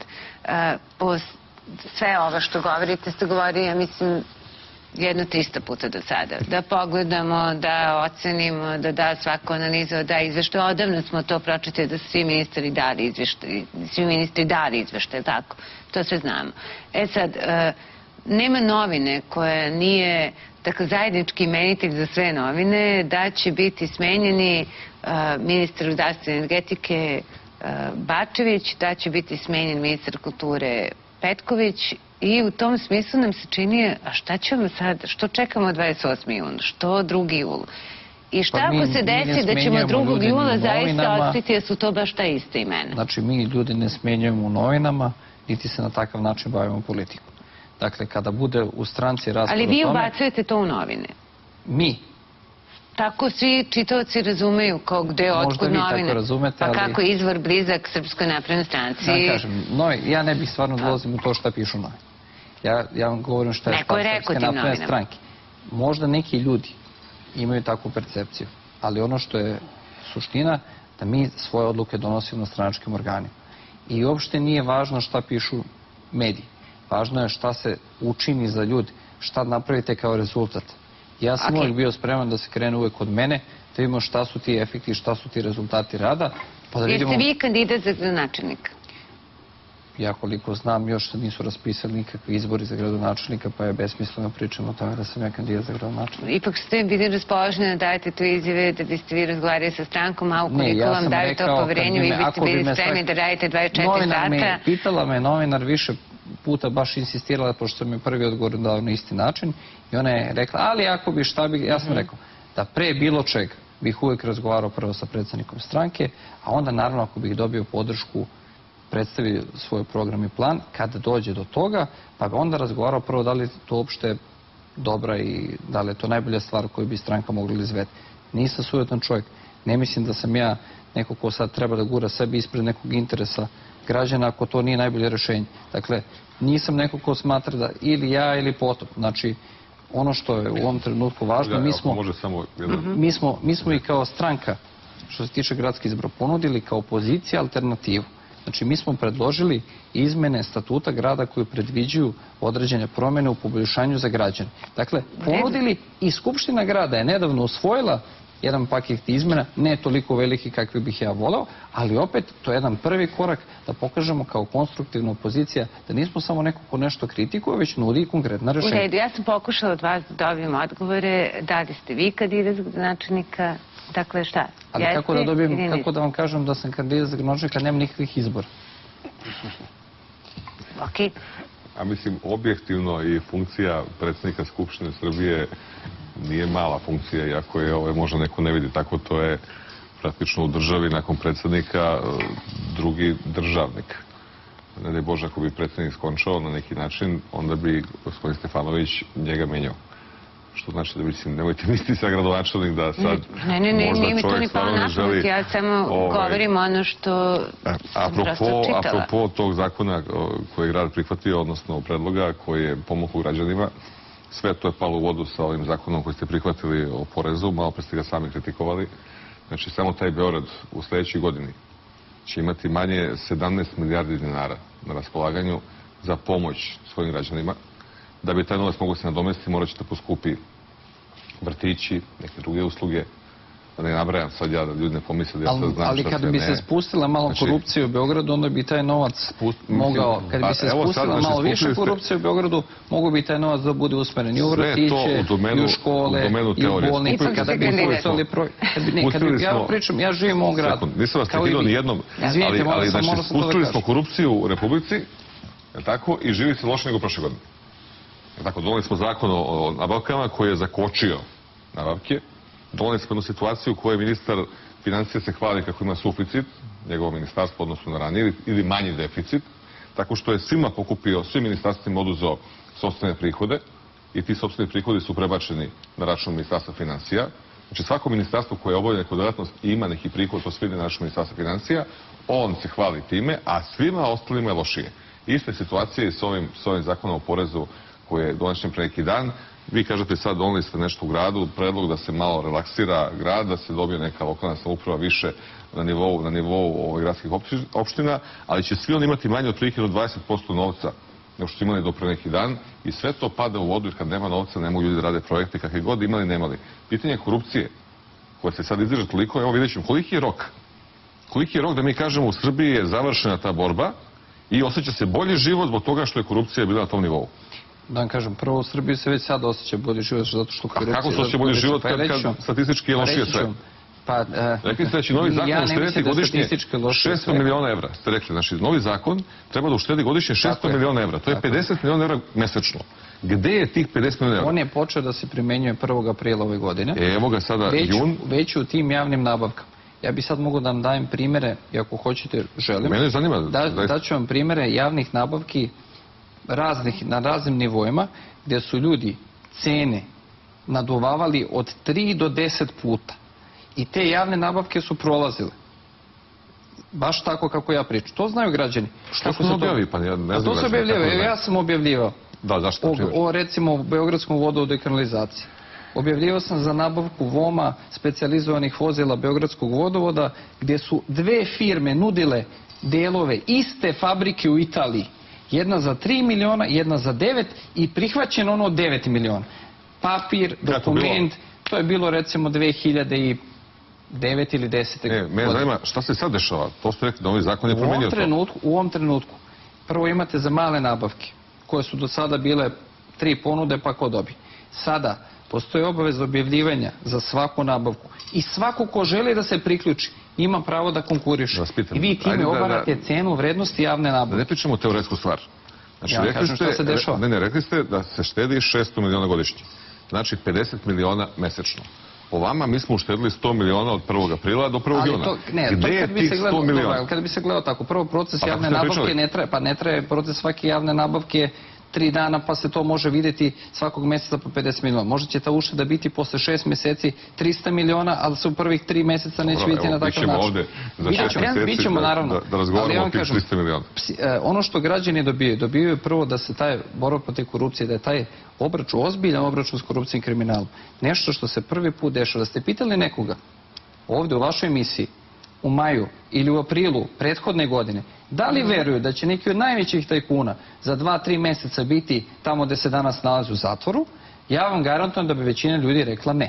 Po sve ovo što govorite ste govorili, ja mislim, jedno trista puta do sada. Da pogledamo, da ocenimo, da da svako analizu, da izveštaj. Odavno smo to pročitali da su svi ministri dali izveštaj, svi ministri dali izveštaj, tako. To sve znamo. E sad, nema novine koja nije tako zajednički imenitelj za sve novine, da će biti smenjeni ministar rudarstva i energetike Bačević, da će biti smenjen ministar kulture Petković. I u tom smislu nam se čini, a šta ćemo sad, što čekamo dvadeset osmi jun, što drugi jul? I šta ako se desi da ćemo drugog jula zaista otkriti da su to baš ta ista imena? Znači, mi ljudi ne smenjujemo u novinama, niti se na takav način bavimo politikom. Dakle, kada bude u stranci rasprava o tome... Ali vi ubacujete to u novine? Mi. Tako svi čitaoci razumeju kao gde, otkud novine. Pa kako je izvor blizak Srpskoj naprednoj stranci. Ja kažem, ja ne bih stvarno dolazim u to šta pišu novine. Ja vam govorim šta je stav Srpske napredne stranke. Možda neki ljudi imaju takvu percepciju, ali ono što je suština, da mi svoje odluke donosimo na stranačkim organima. I uopšte nije važno šta pišu mediji. Važno je šta se učini za ljudi, šta napravite kao rezultat. Ja sam uvijek bio spreman da se krene uvijek od mene, da vidimo šta su ti efekti, šta su ti rezultati rada. Jeste vi kandidat za gradonačelnika? Ja koliko znam, još nisu raspisali nikakvi izbori za gradonačelnika, pa je besmisleno pričamo o tome da sam ja kandidat za gradonačelnika. Ipak ste bili raspoloženi da dajete tu izjave, da biste vi razgovarali sa strankom, a ukoliko vam daju to poverenje, vi biste bili spremni da radite dvadeset četiri sata. Pitala me novinar više puta, baš insistirala, pošto sam mi prvi odgovor dao na isti način, i ona je rekla, ali ako bi šta bi, ja sam rekao, da pre bilo čega bih uvijek razgovarao prvo sa predsjednikom stranke, a onda naravno ako bih dobio podršku, predstavi svoj program i plan, kada dođe do toga, pa bi onda razgovarao prvo da li to uopšte dobra i da li je to najbolja stvar koju bi stranka mogla izveti. Nisam sujetan čovjek. Ne mislim da sam ja neko ko sad treba da gura sebi ispred nekog interesa građana ako to nije najbolje rešenje. Dakle, nisam neko ko smatra da ili ja ili potop. Znači, ono što je u ovom trenutku važno, mi smo, mi smo, mi smo i kao stranka, što se tiče gradskih izbora, ponudili kao opozicija alternativu. Znači, mi smo predložili izmene statuta grada koji predviđuju određene promjene u poboljšanju za građane. Dakle, ponudili i Skupština grada je nedavno usvojila jedan paket izmena, ne toliko veliki kakvi bih ja voleo, ali opet to je jedan prvi korak da pokažemo kao konstruktivna opozicija da nismo samo neko ko nešto kritikuje, već nudi i konkretna U rešenja. redu, ja sam pokušala od vas da dobijem odgovore, da li ste vi kandidat za gradonačelnika, dakle šta? Ali Jeste kako da dobijem, ili niste? kako da vam kažem da sam kandidat za gradonačelnika, nema nikakvih izbora. Okej. A mislim, objektivno i funkcija predsjednika Skupštine Srbije nije mala funkcija, iako je ovo možda neko ne vidi tako, to je praktično u državi nakon predsjednika drugi državnik. Ne daj Bože, ako bi predsjednik skončao na neki način, onda bi gospodin Stefanović njega menjao. Što znači da mislim, nemojte misliti sa gradonačelnik da sad Ne, ne, ne, nije mi to ni palo na pamet, ja samo govorim ono što sam prosto čitala. Apropo tog zakona koji je grad prihvatio, odnosno predloga koji je pomogao građanima, sve to je palo u vodu sa ovim zakonom koji ste prihvatili o porezu, malo pre ste ga sami kritikovali. Znači, samo taj Beograd u sljedećoj godini će imati manje sedamnaest milijardi dinara na raspolaganju za pomoć svojim građanima. Da bi taj novac mogo se nadomestiti, morat ćete poskupi vrtići, neke druge usluge. Da ne nabrajam sad ja da ljudi ne pomisle da ja sad znam šta sve ne. Ali kad bi se spustila malo korupcija u Beogradu, onda bi taj novac mogao, kad bi se spustila malo više korupcija u Beogradu, mogu bi taj novac da bude usmeren i u vrtiće, i u škole, i u bolnice. Kada bi spustili projekt. Ja pričam, ja živim u ovom gradu. Nisam vas prekidao ni jednom, ali spustili smo korupciju u Republici, tako, i živi se loše nego prošle godine. Tako, doneli smo zakon o nabavkama koji je zakočio nabavke. Doneli smo jednu situaciju u kojoj ministar financija se hvali kako ima suficit, njegovo ministarstvo odnosno na ranije, ili manji deficit, tako što je svima pokupio, svim ministarstvima oduzeo sopstvene prihode i ti sopstveni prihodi su prebačeni na račun ministarstva financija. Znači, svako ministarstvo koje obavlja neku delatnost i ima neki prihod, to sve ide na račun ministarstva financija, on se hvali time, a svima ostalima je lošije. Ista je situacija i s ovim, s ovim zakonom o porezu koji je donešen pre neki dan. Vi kažete sad doneli ste nešto u gradu, predlog da se malo relaksira grad, da se dobije neka lokalna samouprava više na nivou, na nivou ovih gradskih opština, ali će svi oni imati manje od otprilike do dvadeset posto novca nego što su imali do pre neki dan i sve to pada u vodu jer kad nema novca ne mogu ljudi da rade projekte kakve god imali, nemali. Pitanje korupcije koja se sad izdiže toliko, evo vidjet ćemo koliki je rok. Koliki je rok da mi kažemo u Srbiji je završena ta borba i osjeća se bolji život zbog toga što je korupcija bila na tom nivou. Da vam kažem, prvo u Srbiji se već sad osjeća bolji život zato što korupcija... A kako se osjeća bolji život kad statistički je lošije sve? Pa, rekli ste da će novi zakon uštediti godišnje šesto miliona evra. Ste rekli, znači, novi zakon treba da uštedi godišnje šesto miliona evra. To je pedeset miliona evra mesečno. Gde je tih pedeset miliona evra? On je počeo da se primenjuje prvog aprila ove godine. Evo ga sada jun. Već u tim javnim nabavkama. Ja bi sad mogu da vam dajem primere, i ako hoćete, želim. Mene zanima. Daću vam primere javnih nabavki raznih, na raznim nivoima, gdje su ljudi cene naduvavali od tri do deset puta. I te javne nabavke su prolazile. Baš tako kako ja pričam. To znaju građani. Što se objavi? Pa ja ne znam. To se objavljivao. Ja sam objavljivao. Da, zašto? O, recimo, u Beogradskom vodovodu i kanalizaciji. Objavljivao sam za nabavku voma specijalizovanih vozila Beogradskog vodovoda, gdje su dve firme nudile delove iste fabrike u Italiji. Jedna za tri miliona, jedna za devet i prihvaćeno ono devet miliona. Papir, dokument, to je bilo recimo dve hiljade devete ili desete godine. Mene zanima, šta se sad dešava? To ste rekli da ovaj zakon je promenio to. U ovom trenutku, prvo imate za male nabavke, koje su do sada bile tri ponude pa ko dobi. Sada postoji obaveza objavljivanja za svaku nabavku i svako ko želi da se priključi ima pravo da konkuriše. I vi time obarate cenu vrednosti javne nabavke. Da ne pričamo teoretsku stvar. Ja vam kažem šta se dešava. Ne, ne, rekli ste da se štedi šesto miliona godišnje. Znači pedeset miliona mesečno. Po vama mi smo uštedili sto miliona od prvog aprila do prvog juna. Gde je tih sto miliona? Kada bi se gledao tako, prvo proces javne nabavke ne traje, pa ne traje proces svake javne nabavke tri dana pa se to može vidjeti svakog mjeseca po pedeset miliona. Možda će ta ušteda biti posle šest mjeseci trista miliona, ali se u prvih tri mjeseca neće vidjeti na takav način. Bićemo ovde za šest mjeseci da razgovaramo o tih trista miliona. Ono što građani dobijaju, dobijaju prvo da se taj borba protiv korupcije, da je taj obračun, ozbiljan obračun s korupcijom i kriminalom, nešto što se prvi put dešava. Da ste pitali nekoga ovde u vašoj emisiji u maju ili u aprilu prethodne godine, da li veruju da će neki od najvećih tajkuna za dva, tri mjeseca biti tamo gde se danas nalazi u zatvoru, ja vam garantujem da bi većina ljudi rekla ne.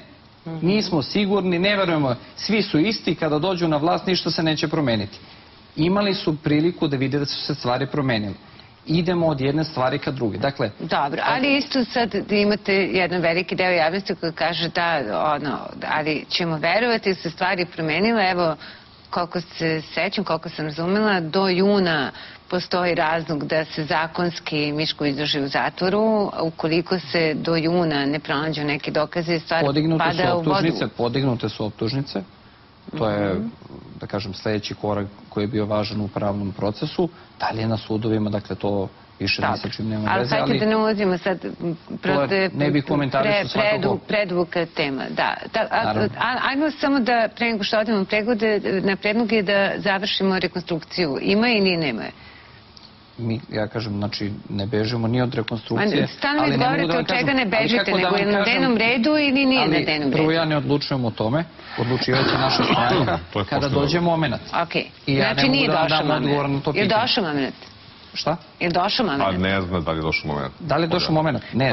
Nismo sigurni, ne verujemo, svi su isti, kada dođu na vlast ništa se neće promeniti. Imali su priliku da vide da su se stvari promenile. Idemo od jedne stvari ka druge. Dakle, dobro, ali isto sad imate jedan veliki deo javnosti koji kaže da, ono, ali ćemo verovati da se stvari promenile. Evo, koliko se sećam, koliko sam razumela, do juna postoji razlog da se zakonski Miško izdrži u zatvoru. Ukoliko se do juna ne pronađu neki dokaze, stvar pada u vodu. Podignute su optužnice. To je, da kažem, sledeći korak koji je bio važan u pravnom procesu. Dalje na sudovima, dakle, to više ni sa čim nema veze. Ali hajde da ne ulazimo sad, ne bih komentarisao svakako. Preduga tema, da. Ajmo samo da, pre nego što odemo na predloge, da završimo rekonstrukciju. Ima ili nema? Ja kažem, znači, ne bežimo ni od rekonstrukcije. Stalno mi govorite od čega ne bežite, nego je na dnevnom redu ili nije na dnevnom redu? Prvo, ja ne odlučujem o tome, odlučivaće naša stranka kada dođe moment. Ok, znači nije došao moment. Je li došao moment? Šta? Je li došao moment? A ne zna da li je došao moment. Da li je došao moment? Ne,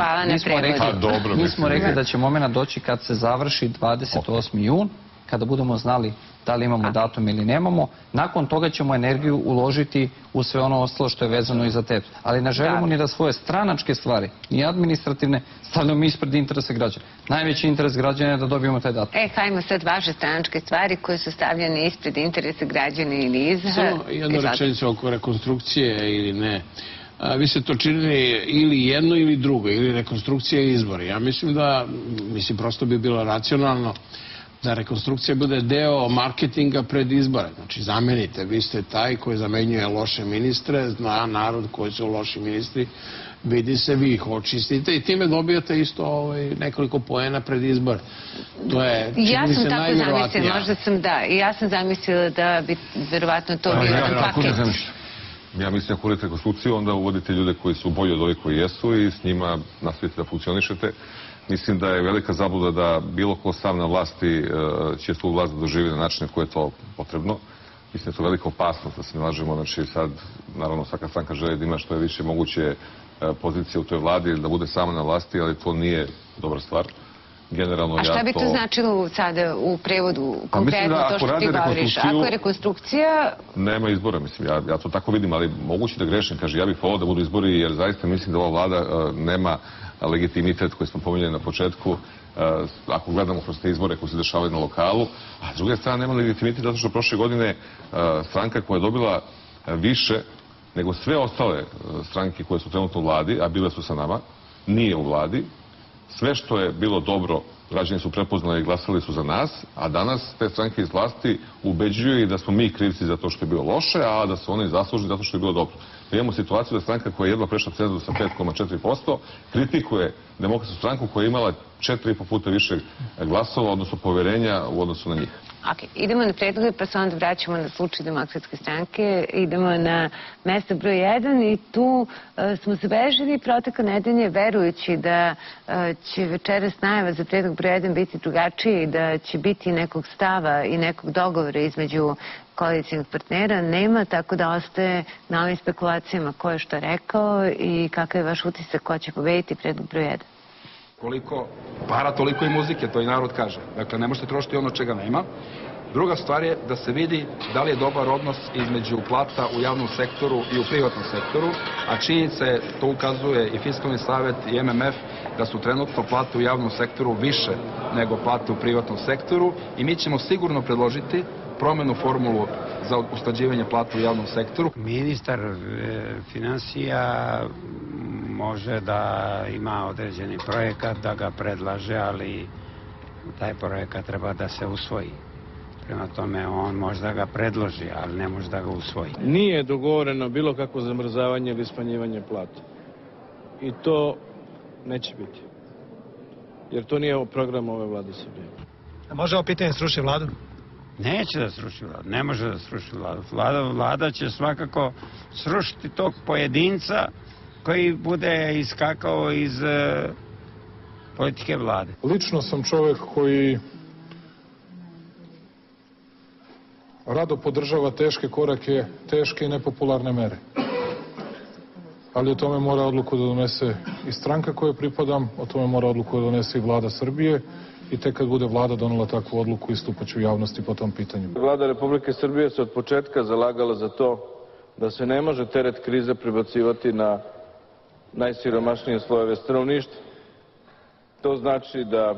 mi smo rekli da će moment doći kad se završi dvadeset osmi jun, kada budemo znali da li imamo datum ili nemamo. Nakon toga ćemo energiju uložiti u sve ono ostalo što je vezano i za te. Ali ne želimo ni da svoje stranačke stvari, ni administrativne, stavljamo ispred interesa građana. Najveći interes građana je da dobijemo taj datum. E, hajmo sad vaše stranačke stvari koje su stavljene ispred interesa građana ili iza. Samo jedna rečenica oko rekonstrukcije ili ne. Vi ste to činili ili jedno ili drugo, ili rekonstrukcija i izbori. Ja mislim da, mislim, prosto bi bilo racionalno da rekonstrukcija bude deo marketinga pred izbore. Znači, zamenite, vi ste taj koji zamenjuje loše ministre, zna narod koji su loši ministri, vidi se, vi ih očistite i time dobijate isto nekoliko poena pred izbor. To je, čini mi se, najvjerovatnija. Ja sam tako zamislila, možda sam da, i ja sam zamislila da bi verovatno to bio jedan paket. Ja mislim, ako uradite rekonstrukciju, onda uvodite ljude koji su bolji od ovih koji jesu i s njima nastavite da funkcionišete. Mislim da je velika zabluda da bilo ko sam na vlasti će tu vlast da doživi na način koje je to potrebno. Mislim da je to velika opasnost da se ne lažemo. Znači sad, naravno, svaka stranka želi da ima što je više moguće pozicije u toj vladi, da bude sama na vlasti, ali to nije dobra stvar. A šta bi to značilo sada u prevodu, konkretno to što ti govoriš? Ako je rekonstrukcija... Nema izbora, mislim, ja to tako vidim, ali moguće da grešim. Kaže, ja bih volao da budu izbori, jer zaista mislim da ova vlada nema legitimitet koji smo pominjali na početku, ako gledamo kroz te izbore koji se dešavaju na lokalu, a s druge strane nema legitimitet zato što prošle godine stranka koja je dobila više nego sve ostale stranke koje su trenutno u vladi, a bile su sa nama, nije u vladi. Sve što je bilo dobro, građani su prepoznali i glasali su za nas, a danas te stranke iz vlasti ubeđuju i da smo mi krivci za to što je bilo loše, a da su oni zaslužni zato što je bilo dobro. Imamo situaciju da stranka koja je jedva prešla cenzus sa pet zarez četiri posto kritikuje Demokratsku stranku koja je imala četiri i po puta više glasova, odnosno poverenja u odnosu na njih. Ok, idemo na predloge pa se onda vraćamo na slučaj Demokratske stranke. Idemo na mesto broj jedan i tu smo zabeležili protekle nedelje verujući da će večeras najava za predlog broj jedan biti drugačiji i da će biti nekog stava i nekog dogovora između koalicijnih partnera. Nema, tako da ostaje na ovim spekulacijama ko je što rekao i kakav je vaš utisak ko će pobediti predlog broj jedan. Koliko para, toliko i muzike, to i narod kaže. Dakle, ne možete trošiti ono čega nema. Druga stvar je da se vidi da li je dobar odnos između plata u javnom sektoru i u privatnom sektoru, a činjenica je, to ukazuje i Fiskalni savet i M M F, da su trenutno plate u javnom sektoru više nego plate u privatnom sektoru i mi ćemo sigurno predložiti promenu formulu za usklađivanje plata u javnom sektoru. Ministar finansija može da ima određeni projekat, da ga predlaže, ali taj projekat treba da se usvoji. Prema tome, on može da ga predloži, ali ne može da ga usvoji. Nije dogovoreno bilo kakvo zamrzavanje ili smanjivanje plata. I to neće biti. Jer to nije program ove vlade Srbije. A može ovo pitanje sruši vladu? Neće da sruši vladu, ne može da sruši vladu. Vlada, vlada će svakako srušiti tog pojedinca koji bude iskakao iz e, politike vlade. Lično sam čovek koji rado podržava teške korake, teške i nepopularne mere. Ali o tome mora odluku da donese i stranka kojoj pripadam, o tome mora odluku da donese i vlada Srbije i tek kad bude vlada donela takvu odluku istupaću u javnosti po tom pitanju. Vlada Republike Srbije se od početka zalagala za to da se ne može teret krize prebacivati na najsiromašnije slojeve stanovništva. To znači da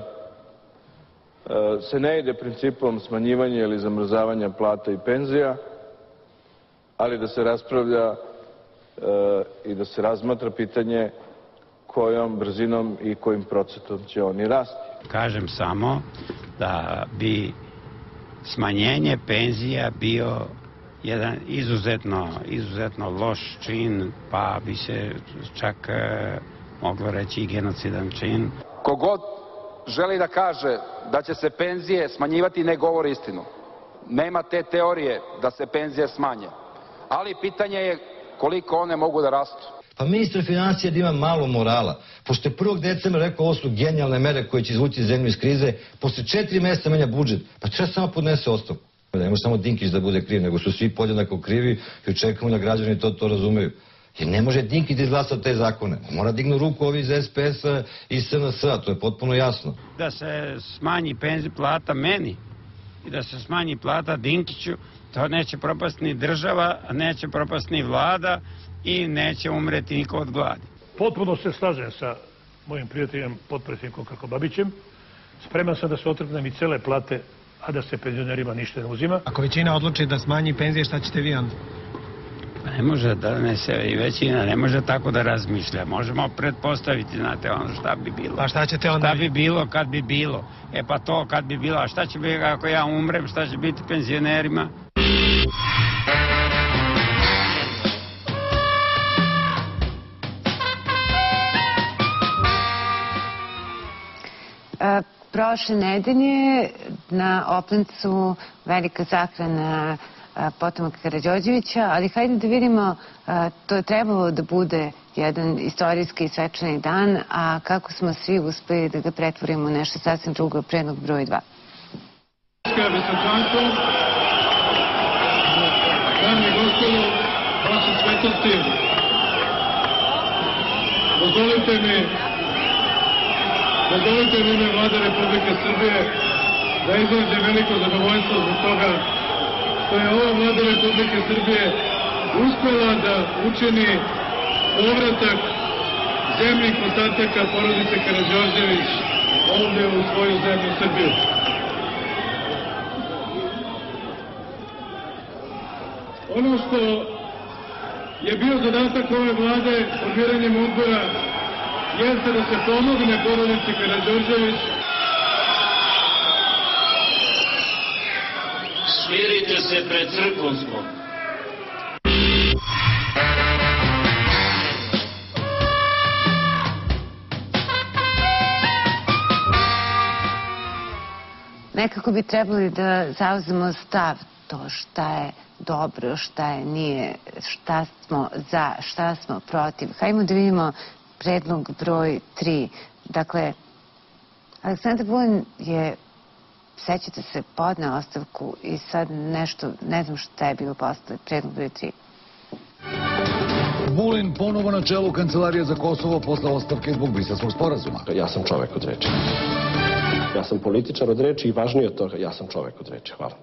se ne ide principom smanjivanja ili zamrzavanja plata i penzija, ali da se raspravlja i da se razmatra pitanje kojom brzinom i kojim procentom će oni rasti. Kažem samo da bi smanjenje penzija bio jedan izuzetno, izuzetno loš čin, pa bi se čak moglo reći i genocidan čin. Kogod želi da kaže da će se penzije smanjivati ne govori istinu. Nema te teorije da se penzije smanje. Ali pitanje je koliko one mogu da rastu. Pa ministar financija da ima malo morala. Pošto je prvog decembra rekao ovo su genijalne mere koje će izvući zemlju iz krize, posle četiri meseca menja budžet, pa treba samo podnese ostavku. Ne može samo Dinkić da bude kriv, nego su svi podjednako krivi i očekujemo da građani to, to razumeju. Jer ne može Dinkić da izglasa te zakone. Mora dignu ruku ovi iz es pe es-a i es en es-a, to je potpuno jasno. Da se smanji penzija plata meni i da se smanji plata Dinkiću, to neće propasti ni država, neće propasti ni vlada i neće umreti niko od gladi. Potpuno se slažem sa mojim prijateljem, potpredsjednikom Krkobabićem. Spreman sam da se otrgnem i cele plate, a da se penzionerima ništa ne uzima. Ako većina odluči da smanji penzije, šta ćete vi onda? Ne može da ne se i većina, ne može tako da razmišlja. Možemo pretpostaviti, znate, ono šta bi bilo. A šta ćete onda? Šta bi bilo kad bi bilo. E pa to kad bi bilo, a šta će biti ako ja umrem, šta će biti penzionerima? E, prošle nedelje na Oplencu velika sahrana potomaka Karađorđevića, ali hajde da vidimo, to je trebalo da bude jedan istorijski i svečani dan, a kako smo svi uspeli da ga pretvorimo u nešto sasvim drugo, predlog broj dva. Visočanstvo, dame i gospodo, vaše svetosti, dozvolite mi, dozvolite mi ime Vlade Republike Srbije da izražim veliko zadovoljstvo zbog toga što je ova Vlada Republike Srbije uspela da učini povratak zemljih ostataka porodice Karađorđević ovde u svoju zemlju Srbiju. Ono što je bio zadatak ove vlade formiranjem odbora jeste da se pomogne porodici Karađorđević. Smirite se pred crkvom smo. Nekako bi trebali da zauzemo stav to šta je dobro, šta je nije, šta smo za, šta smo protiv. Hajmo da vidimo predlog broj tri. Dakle, Aleksandar Vulin je, sećate se, podneo ostavku i sad nešto, ne znam šta je bilo posle, predlog broj tri. Vulin ponovo na čelu Kancelarije za Kosovo posle ostavke zbog Briselskog sporazuma. Ja sam čovek od reči. Ja sam političar od reči i važnije od toga, ja sam čovek od reči. Hvala.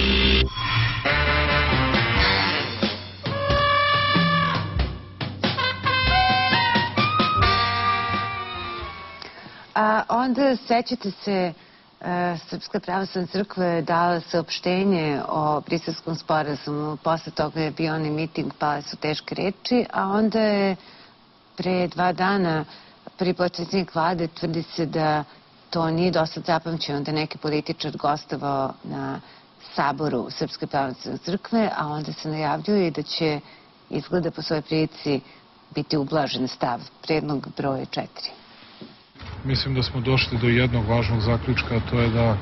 A onda sećate se, Srpska pravoslavna crkva je dala saopštenje o Briselskom sporazumu, posle toga je bio onaj miting, pale su teške reči, a onda je pre dva dana prvi potpredsednik vlade tvrdi se da to nije dosta zapamćeno, da je neki političar gostovao na saboru Srpske pravoslavne crkve, a onda se najavljuje da će izgleda po svojoj prilici biti ublažen stav, predlog broj četiri. Mislim da smo došli do jednog važnog zaključka, a to je da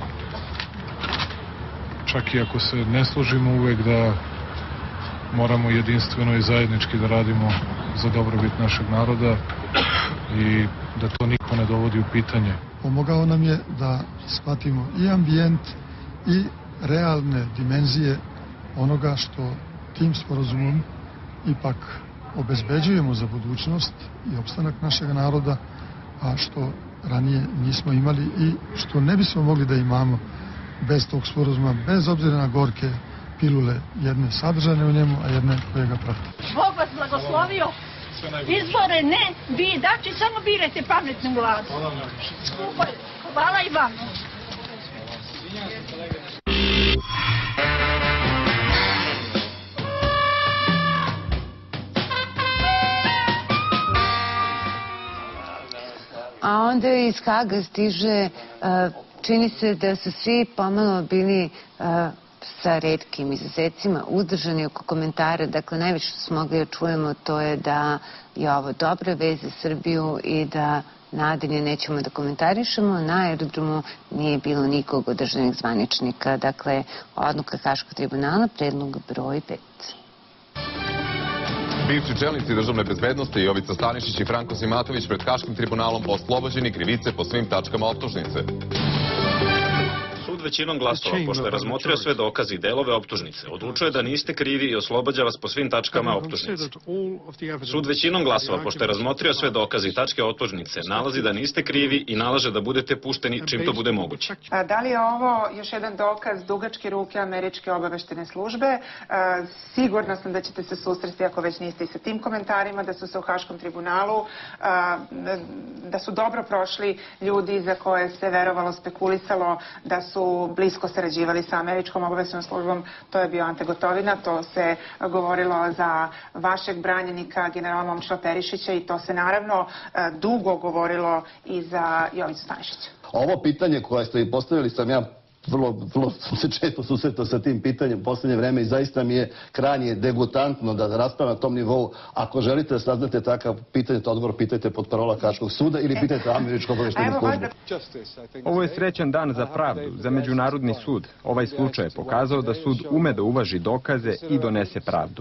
čak i ako se ne složimo uvek da moramo jedinstveno i zajednički da radimo za dobrobit našeg naroda i da to niko ne dovodi u pitanje. Pomogao nam je da shvatimo i ambijent i realne dimenzije onoga što tim sporazumom ipak obezbeđujemo za budućnost i opstanak našeg naroda, a što ranije nismo imali i što ne bismo mogli da imamo bez tog sporazuma, bez obzira na gorke pilule, jedne sadržane u njemu, a jedne koje ga prate. Bog vas blagoslovio. Izbore ne, vi dači, samo birajte pametnu vladu. Hvala i vam. A onda iz Haga stiže, čini se da su svi pomalo bili sa retkim izuzecima uzdržani oko komentara. Dakle, najviše što smo mogli da čujemo to je da je ovo dobra vez za Srbiju i da nadalje nećemo da komentarišemo. Na aerodromu nije bilo nikog od državnih zvaničnika. Dakle, odluka Haškog tribunala, predlog broj pet. Bivši čelnici državne bezbednosti Jovica Stanišić i Franko Simatović pred Haškim tribunalom oslobođeni krivice po svim tačkama optužnice. Sud većinom glasova, pošto je razmotrio sve dokaze i delove optužnice, odlučuje da niste krivi i oslobađa vas po svim tačkama optužnice. Sud većinom glasova, pošto je razmotrio sve dokaze i tačke optužnice, nalazi da niste krivi i nalaže da budete pušteni čim to bude moguće. Da li je ovo još jedan dokaz dugačke ruke američke obaveštene službe? Sigurna sam da ćete se susresti, ako već niste, i sa tim komentarima, da su se u Haškom tribunalu, da su dobro prošli ljudi za koje se verovalo, spekulisalo da su blisko sarađivali sa američkom obaveštenom službom. To je bio Ante Gotovina, to se govorilo za vašeg branjenika generala Momčila Perišića i to se naravno dugo govorilo i za Jovicu Stanišića. Ovo pitanje koje ste i postavili sam ja vrlo, vrlo sam se često susretao sa tim pitanjem u poslednje vreme i zaista mi je krajnje degutantno da raspravljam na tom nivou. Ako želite da saznate takav pitanje, to odgovor pitajte pod parola Haškog suda ili pitajte američku obaveštenu službu. Ovo je srećan dan za pravdu, za međunarodni sud. Ovaj slučaj je pokazao da sud ume da uvaži dokaze i donese pravdu.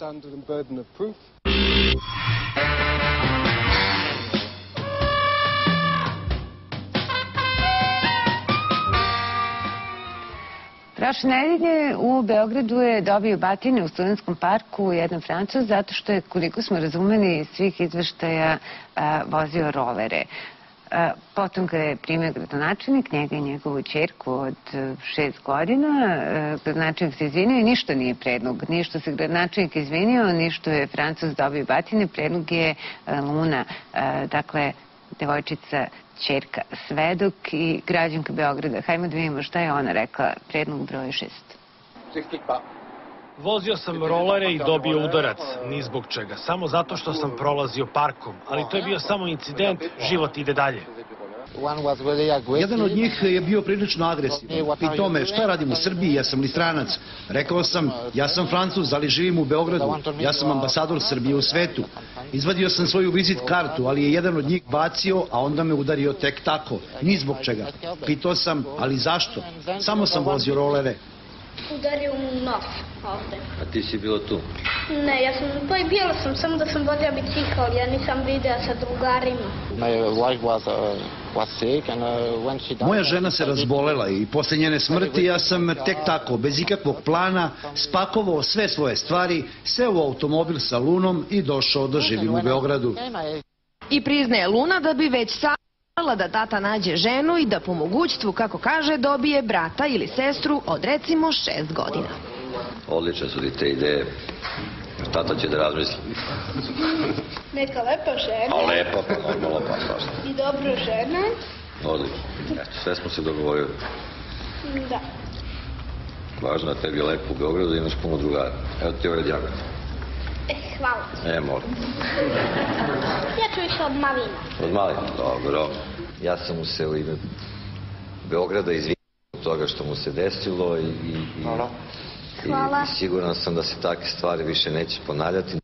Prošle nedelje u Beogradu je dobio batine u Studentskom parku jedan Francuz zato što je, koliko smo razumeli iz svih izveštaja, vozio rolere. Potom ga je primio gradonačelnik, njega i njegovu ćerku od šest godina. Gradonačelnik se izvinio i ništa nije predlog. Ni što se gradonačelnik izvinio, ni što je Francuz dobio batine. Predlog je Luna, dakle, devojčica, ćerka, svedok i građanka Beograda. Hajmo da vidimo šta je ona rekla, predlog broj šest. Vozio sam rolere i dobio udarac, ni zbog čega, samo zato što sam prolazio parkom, ali to je bio samo incident, život ide dalje. Jedan od njih je bio prilično agresivan. Pitao me šta radim u Srbiji, ja sam li stranac. Rekao sam, ja sam Francuz, ali živim u Beogradu. Ja sam ambasador Srbije u svetu. Izvadio sam svoju vizit kartu, ali je jedan od njih bacio, a onda me udario tek tako, ni zbog čega. Pitao sam, ali zašto? Samo sam vozio rolere. Udario mu nos ovde. A ti si bila tu? Ne, ja sam, pa i bila sam, samo da sam vozila bicikl, ja nisam videla sa drugarima. Moja žena se razbolela i posle njene smrti ja sam tek tako, bez ikakvog plana, spakovao sve svoje stvari, seo u automobil sa Lunom i došao da živim u Beogradu. I priznaje Luna da bi već sa da tata nađe ženu i da po mogućstvu, kako kaže, dobije brata ili sestru od recimo šest godina. Odlične su ti te ideje. Tata će da razmisli. Neka lepa žena. A lepa, pa normalno, pa svašta. I dobra žena. Odlično. Eto, sve smo se dogovorili. Da. Važno je tebi lepo u Beogradu da imaš puno drugara. Evo ti ovaj djaga. E, hvala. E, moram. Ja ću više od Malina. Od Malina, dobro. Ja sam mu se u ime Beograda izvinio od toga što mu se desilo i, i, i, Hvala. i siguran sam da se takve stvari više neće ponavljati.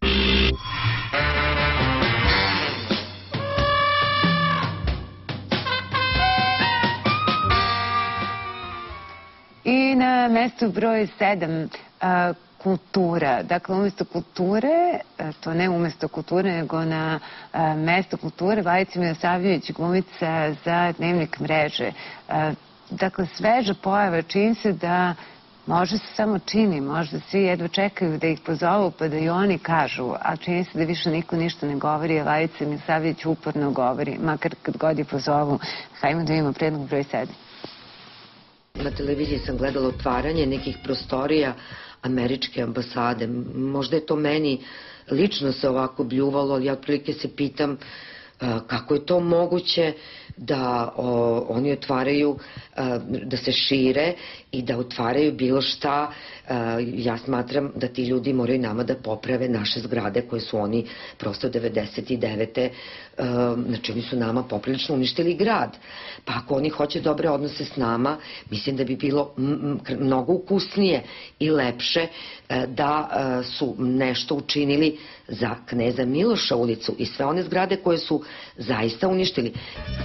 I na mestu broj sedam, kultura. Dakle, umjesto kulture, to ne umjesto kulture, nego na mesto kulture, Vladica Milosavljević, glumica za Dnevnik mreže. Dakle, sveža pojava, čini se da Možda se samo čini, možda svi jedva čekaju da ih pozovu pa da i oni kažu, ali čini se da više niko ništa ne govori, a Lajica Milosavljević uporno govori, makar kad god je pozovu. Hajmo da imamo predlog broj sedam. Na televiziji sam gledala otvaranje nekih prostorija američke ambasade. Možda je to meni lično se ovako bljuvalo, ali ja otprilike se pitam kako je to moguće da oni otvaraju, da se šire i da otvaraju bilo šta. Ja smatram da ti ljudi moraju nama da poprave naše zgrade koje su oni prosto devedeset devete znači oni su nama poprilično uništili grad. Pa ako oni hoće dobre odnose s nama, mislim da bi bilo mnogo ukusnije i lepše da su nešto učinili za Kneza Miloša ulicu i sve one zgrade koje su zaista uništili.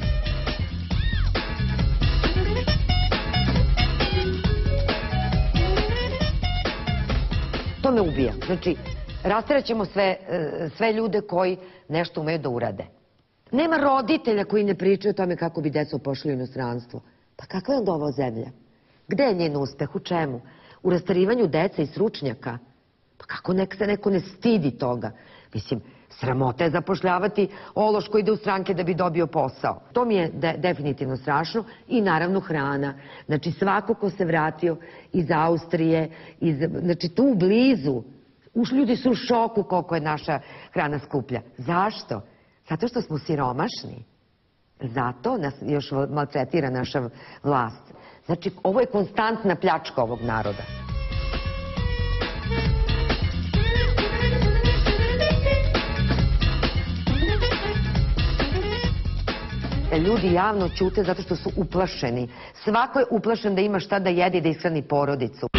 To me ubija. Znači, rasteraćemo sve ljude koji nešto umeju da urade. Nema roditelja koji ne pričaju o tome kako bi decu pošli u inostranstvo. Pa kakva je onda ova zemlja? Gde je njen uspeh? U čemu? U rastarivanju deca i sručnjaka? Pa kako se neko ne stidi toga? Mislim, sramota je zapošljavati ološ koji ide u stranke da bi dobio posao. To mi je definitivno strašno i naravno hrana. Znači svako ko se vratio iz Austrije, znači tu blizu, ljudi su u šoku koliko je naša hrana skuplja. Zašto? Zato što smo siromašni. Zato nas još maltretira naša vlast. Znači ovo je konstantna pljačka ovog naroda. Ljudi javno ćute zato što su uplašeni. Svako je uplašen da ima šta da jede i da ishrani porodicu.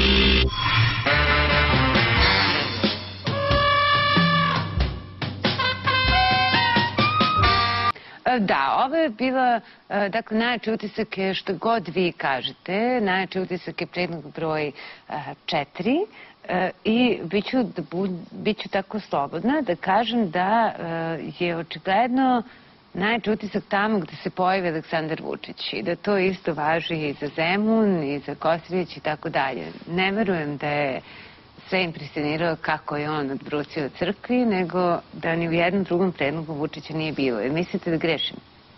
Da, ovo je bila, dakle, najjači utisak je što god vi kažete, najjači utisak je predlog broj četiri i bit ću tako slobodna da kažem da je očigledno najjači utisak tamo gde se pojavi Aleksandar Vučić i da to isto važi i za Zemun i za Kosorić i tako dalje. Ne verujem da je sve impresionirao kako je on odbrucio crkvi, nego da ni u jednom drugom predlogu Vučića nije bilo. Mislite da grešim?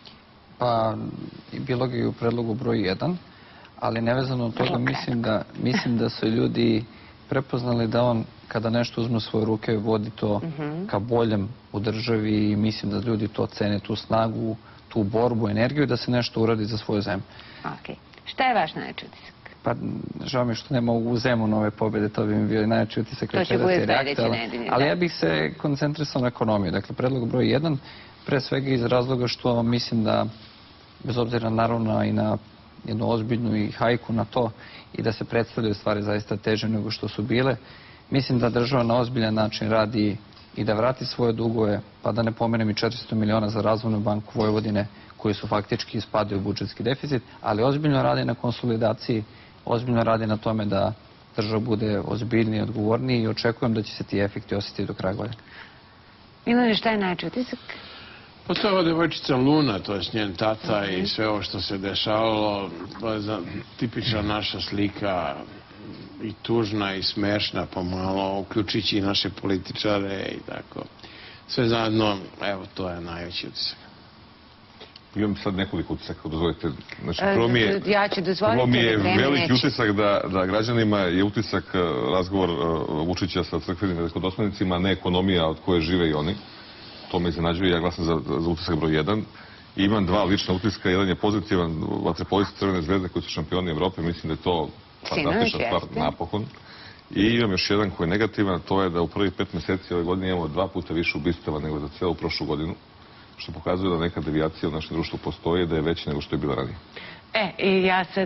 Pa, bilo ga i u predlogu broj jedan, ali nevezano od toga mislim da su ljudi prepoznali da on kada nešto uzme u svoje ruke vodi to ka boljem u državi i mislim da ljudi to cene, tu snagu, tu borbu, energiju i da se nešto uradi za svoju zemlju. Ok. Šta je vaš najjači utisak? Pa, žao mi što nema u Zemunu ove pobjede, to bi mi bio najjači utisak. To će bude sledeće nedelje. Ali ja bih se koncentrisao na ekonomiju. Dakle, predlog broj jedan, pre svega iz razloga što mislim da, bez obzira naravno i na jednu ozbiljnu i hajku na to i da se predstavljaju stvari zaista teže nego što su bile, mislim da država na ozbiljan način radi i da vrati svoje dugove, pa da ne pomenem i četiristo miliona za Razvojnu banku Vojvodine, koji su faktički ispadaju u budžetski deficit, ali ozbiljno radi na konsolidaciji, ozbiljno radi na tome da država bude ozbiljniji i odgovorniji i očekujem da će se ti efekti osjetiti do kraja godine. Milane, šta je najjači utisak? Pa to je ova devojčica Luna, to je njen tata i sve ovo što se dešavalo, tipična naša slika, i tužna i smešna pomalo, uključujući i naše političare i tako. Sve zajedno, evo, to je najveći utisak. Imam sad nekoliko utisaka, dozvolite. Ja ću dozvoliti. Prvo mi je veliki utisak da građanima je utisak razgovor Vučića sa crkvenim velikodostojnicima, ne ekonomija od koje žive i oni. To me iznenađuje, ja glasam za utisak broj jedan. I imam dva lična utiska, jedan je pozitivan, vaterpolisti Crvene zvezde koji su šampioni Evrope, mislim da je to fantastična stvar, napokon. I imam još jedan koji je negativan, to je da u prvih pet meseci ove godine imamo dva puta više ubistava nego za celu prošlu godinu, što pokazuje da neka devijacija u našem društvu postoji, da je veća nego što je bila ranije. E, i ja sad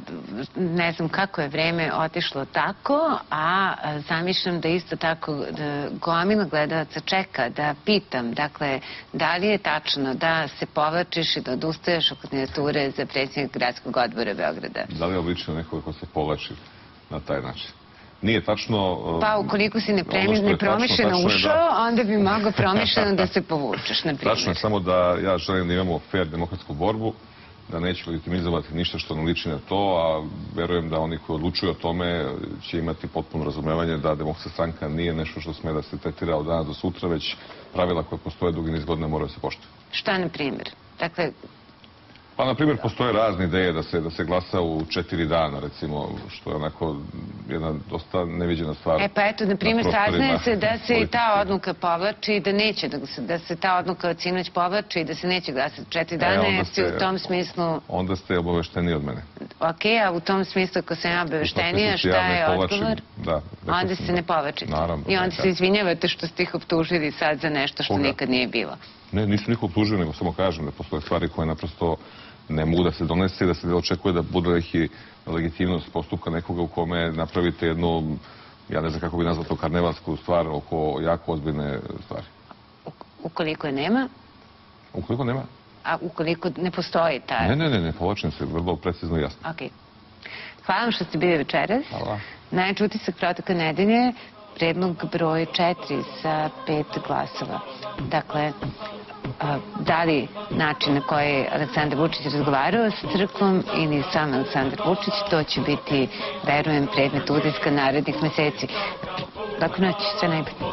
ne znam kako je vreme otišlo tako, a zamišljam da isto tako gomila gledalaca čeka da pitam, dakle, da li je tačno da se povlačiš i da odustaješ od kandidature za predsjednik gradskog odbora Beograda? Da li je oblično nekoga ko se povlači na taj način? Nije tačno... Pa ukoliko si nepromišljeno ušao, onda bi mogao promišljeno da se povučeš, na primjer. Tačno je samo da ja želim da imamo fair demokratsku borbu, da neće legitimizovati ništa što ne liči na to, a verujem da oni koji odlučuju o tome će imati potpuno razumevanje da Demokratska stranka nije nešto što sme da se tretira od dana do sutra, već pravila koje postoje dugi niz godina moraju se poštovati. Šta, na primjer? Dakle, pa, na primjer, postoje razne ideje da se, da se glasa u četiri dana, recimo, što je onako jedna dosta neviđena stvar. E pa eto, na primjer, saznaje se da se i ta odluka povlači i da neće, da se, da se ta odluka od sinoć povlači i da se neće glasati četiri dana, jer ste u tom smislu... Onda ste obavešteni od mene. Ok, a u tom smislu, ako sam ja obaveštenija, šta je odgovor? Da. Onda se ne povlačite. Naravno. I onda se izvinjavate što ste ih optužili sad za nešto što nikad nije bilo. Ne, nisu niko optužili, nego samo kažem da postoje stvari koje naprosto ne mogu da se donese i da se očekuje da bude neki legitimnost postupka nekoga u kome napravite jednu, ja ne znam kako bi nazvao to, karnevalsku stvar oko jako ozbiljne stvari. Ukoliko je nema? Ukoliko nema? A ukoliko ne postoji ta... Ne, ne, ne, ne povlačim se, vrlo precizno i jasno. Ok. Hvala vam što ste bili večeras. Hvala. Najjači utisak protoka nedelje, predlog broj četiri sa pet glasova. Dakle, da li način na koji je Aleksandar Vučić razgovarao sa crkvom ili sam Aleksandar Vučić, to će biti, verujem, predmet utiska narednih meseci. Dakle, noći, sve najbolje.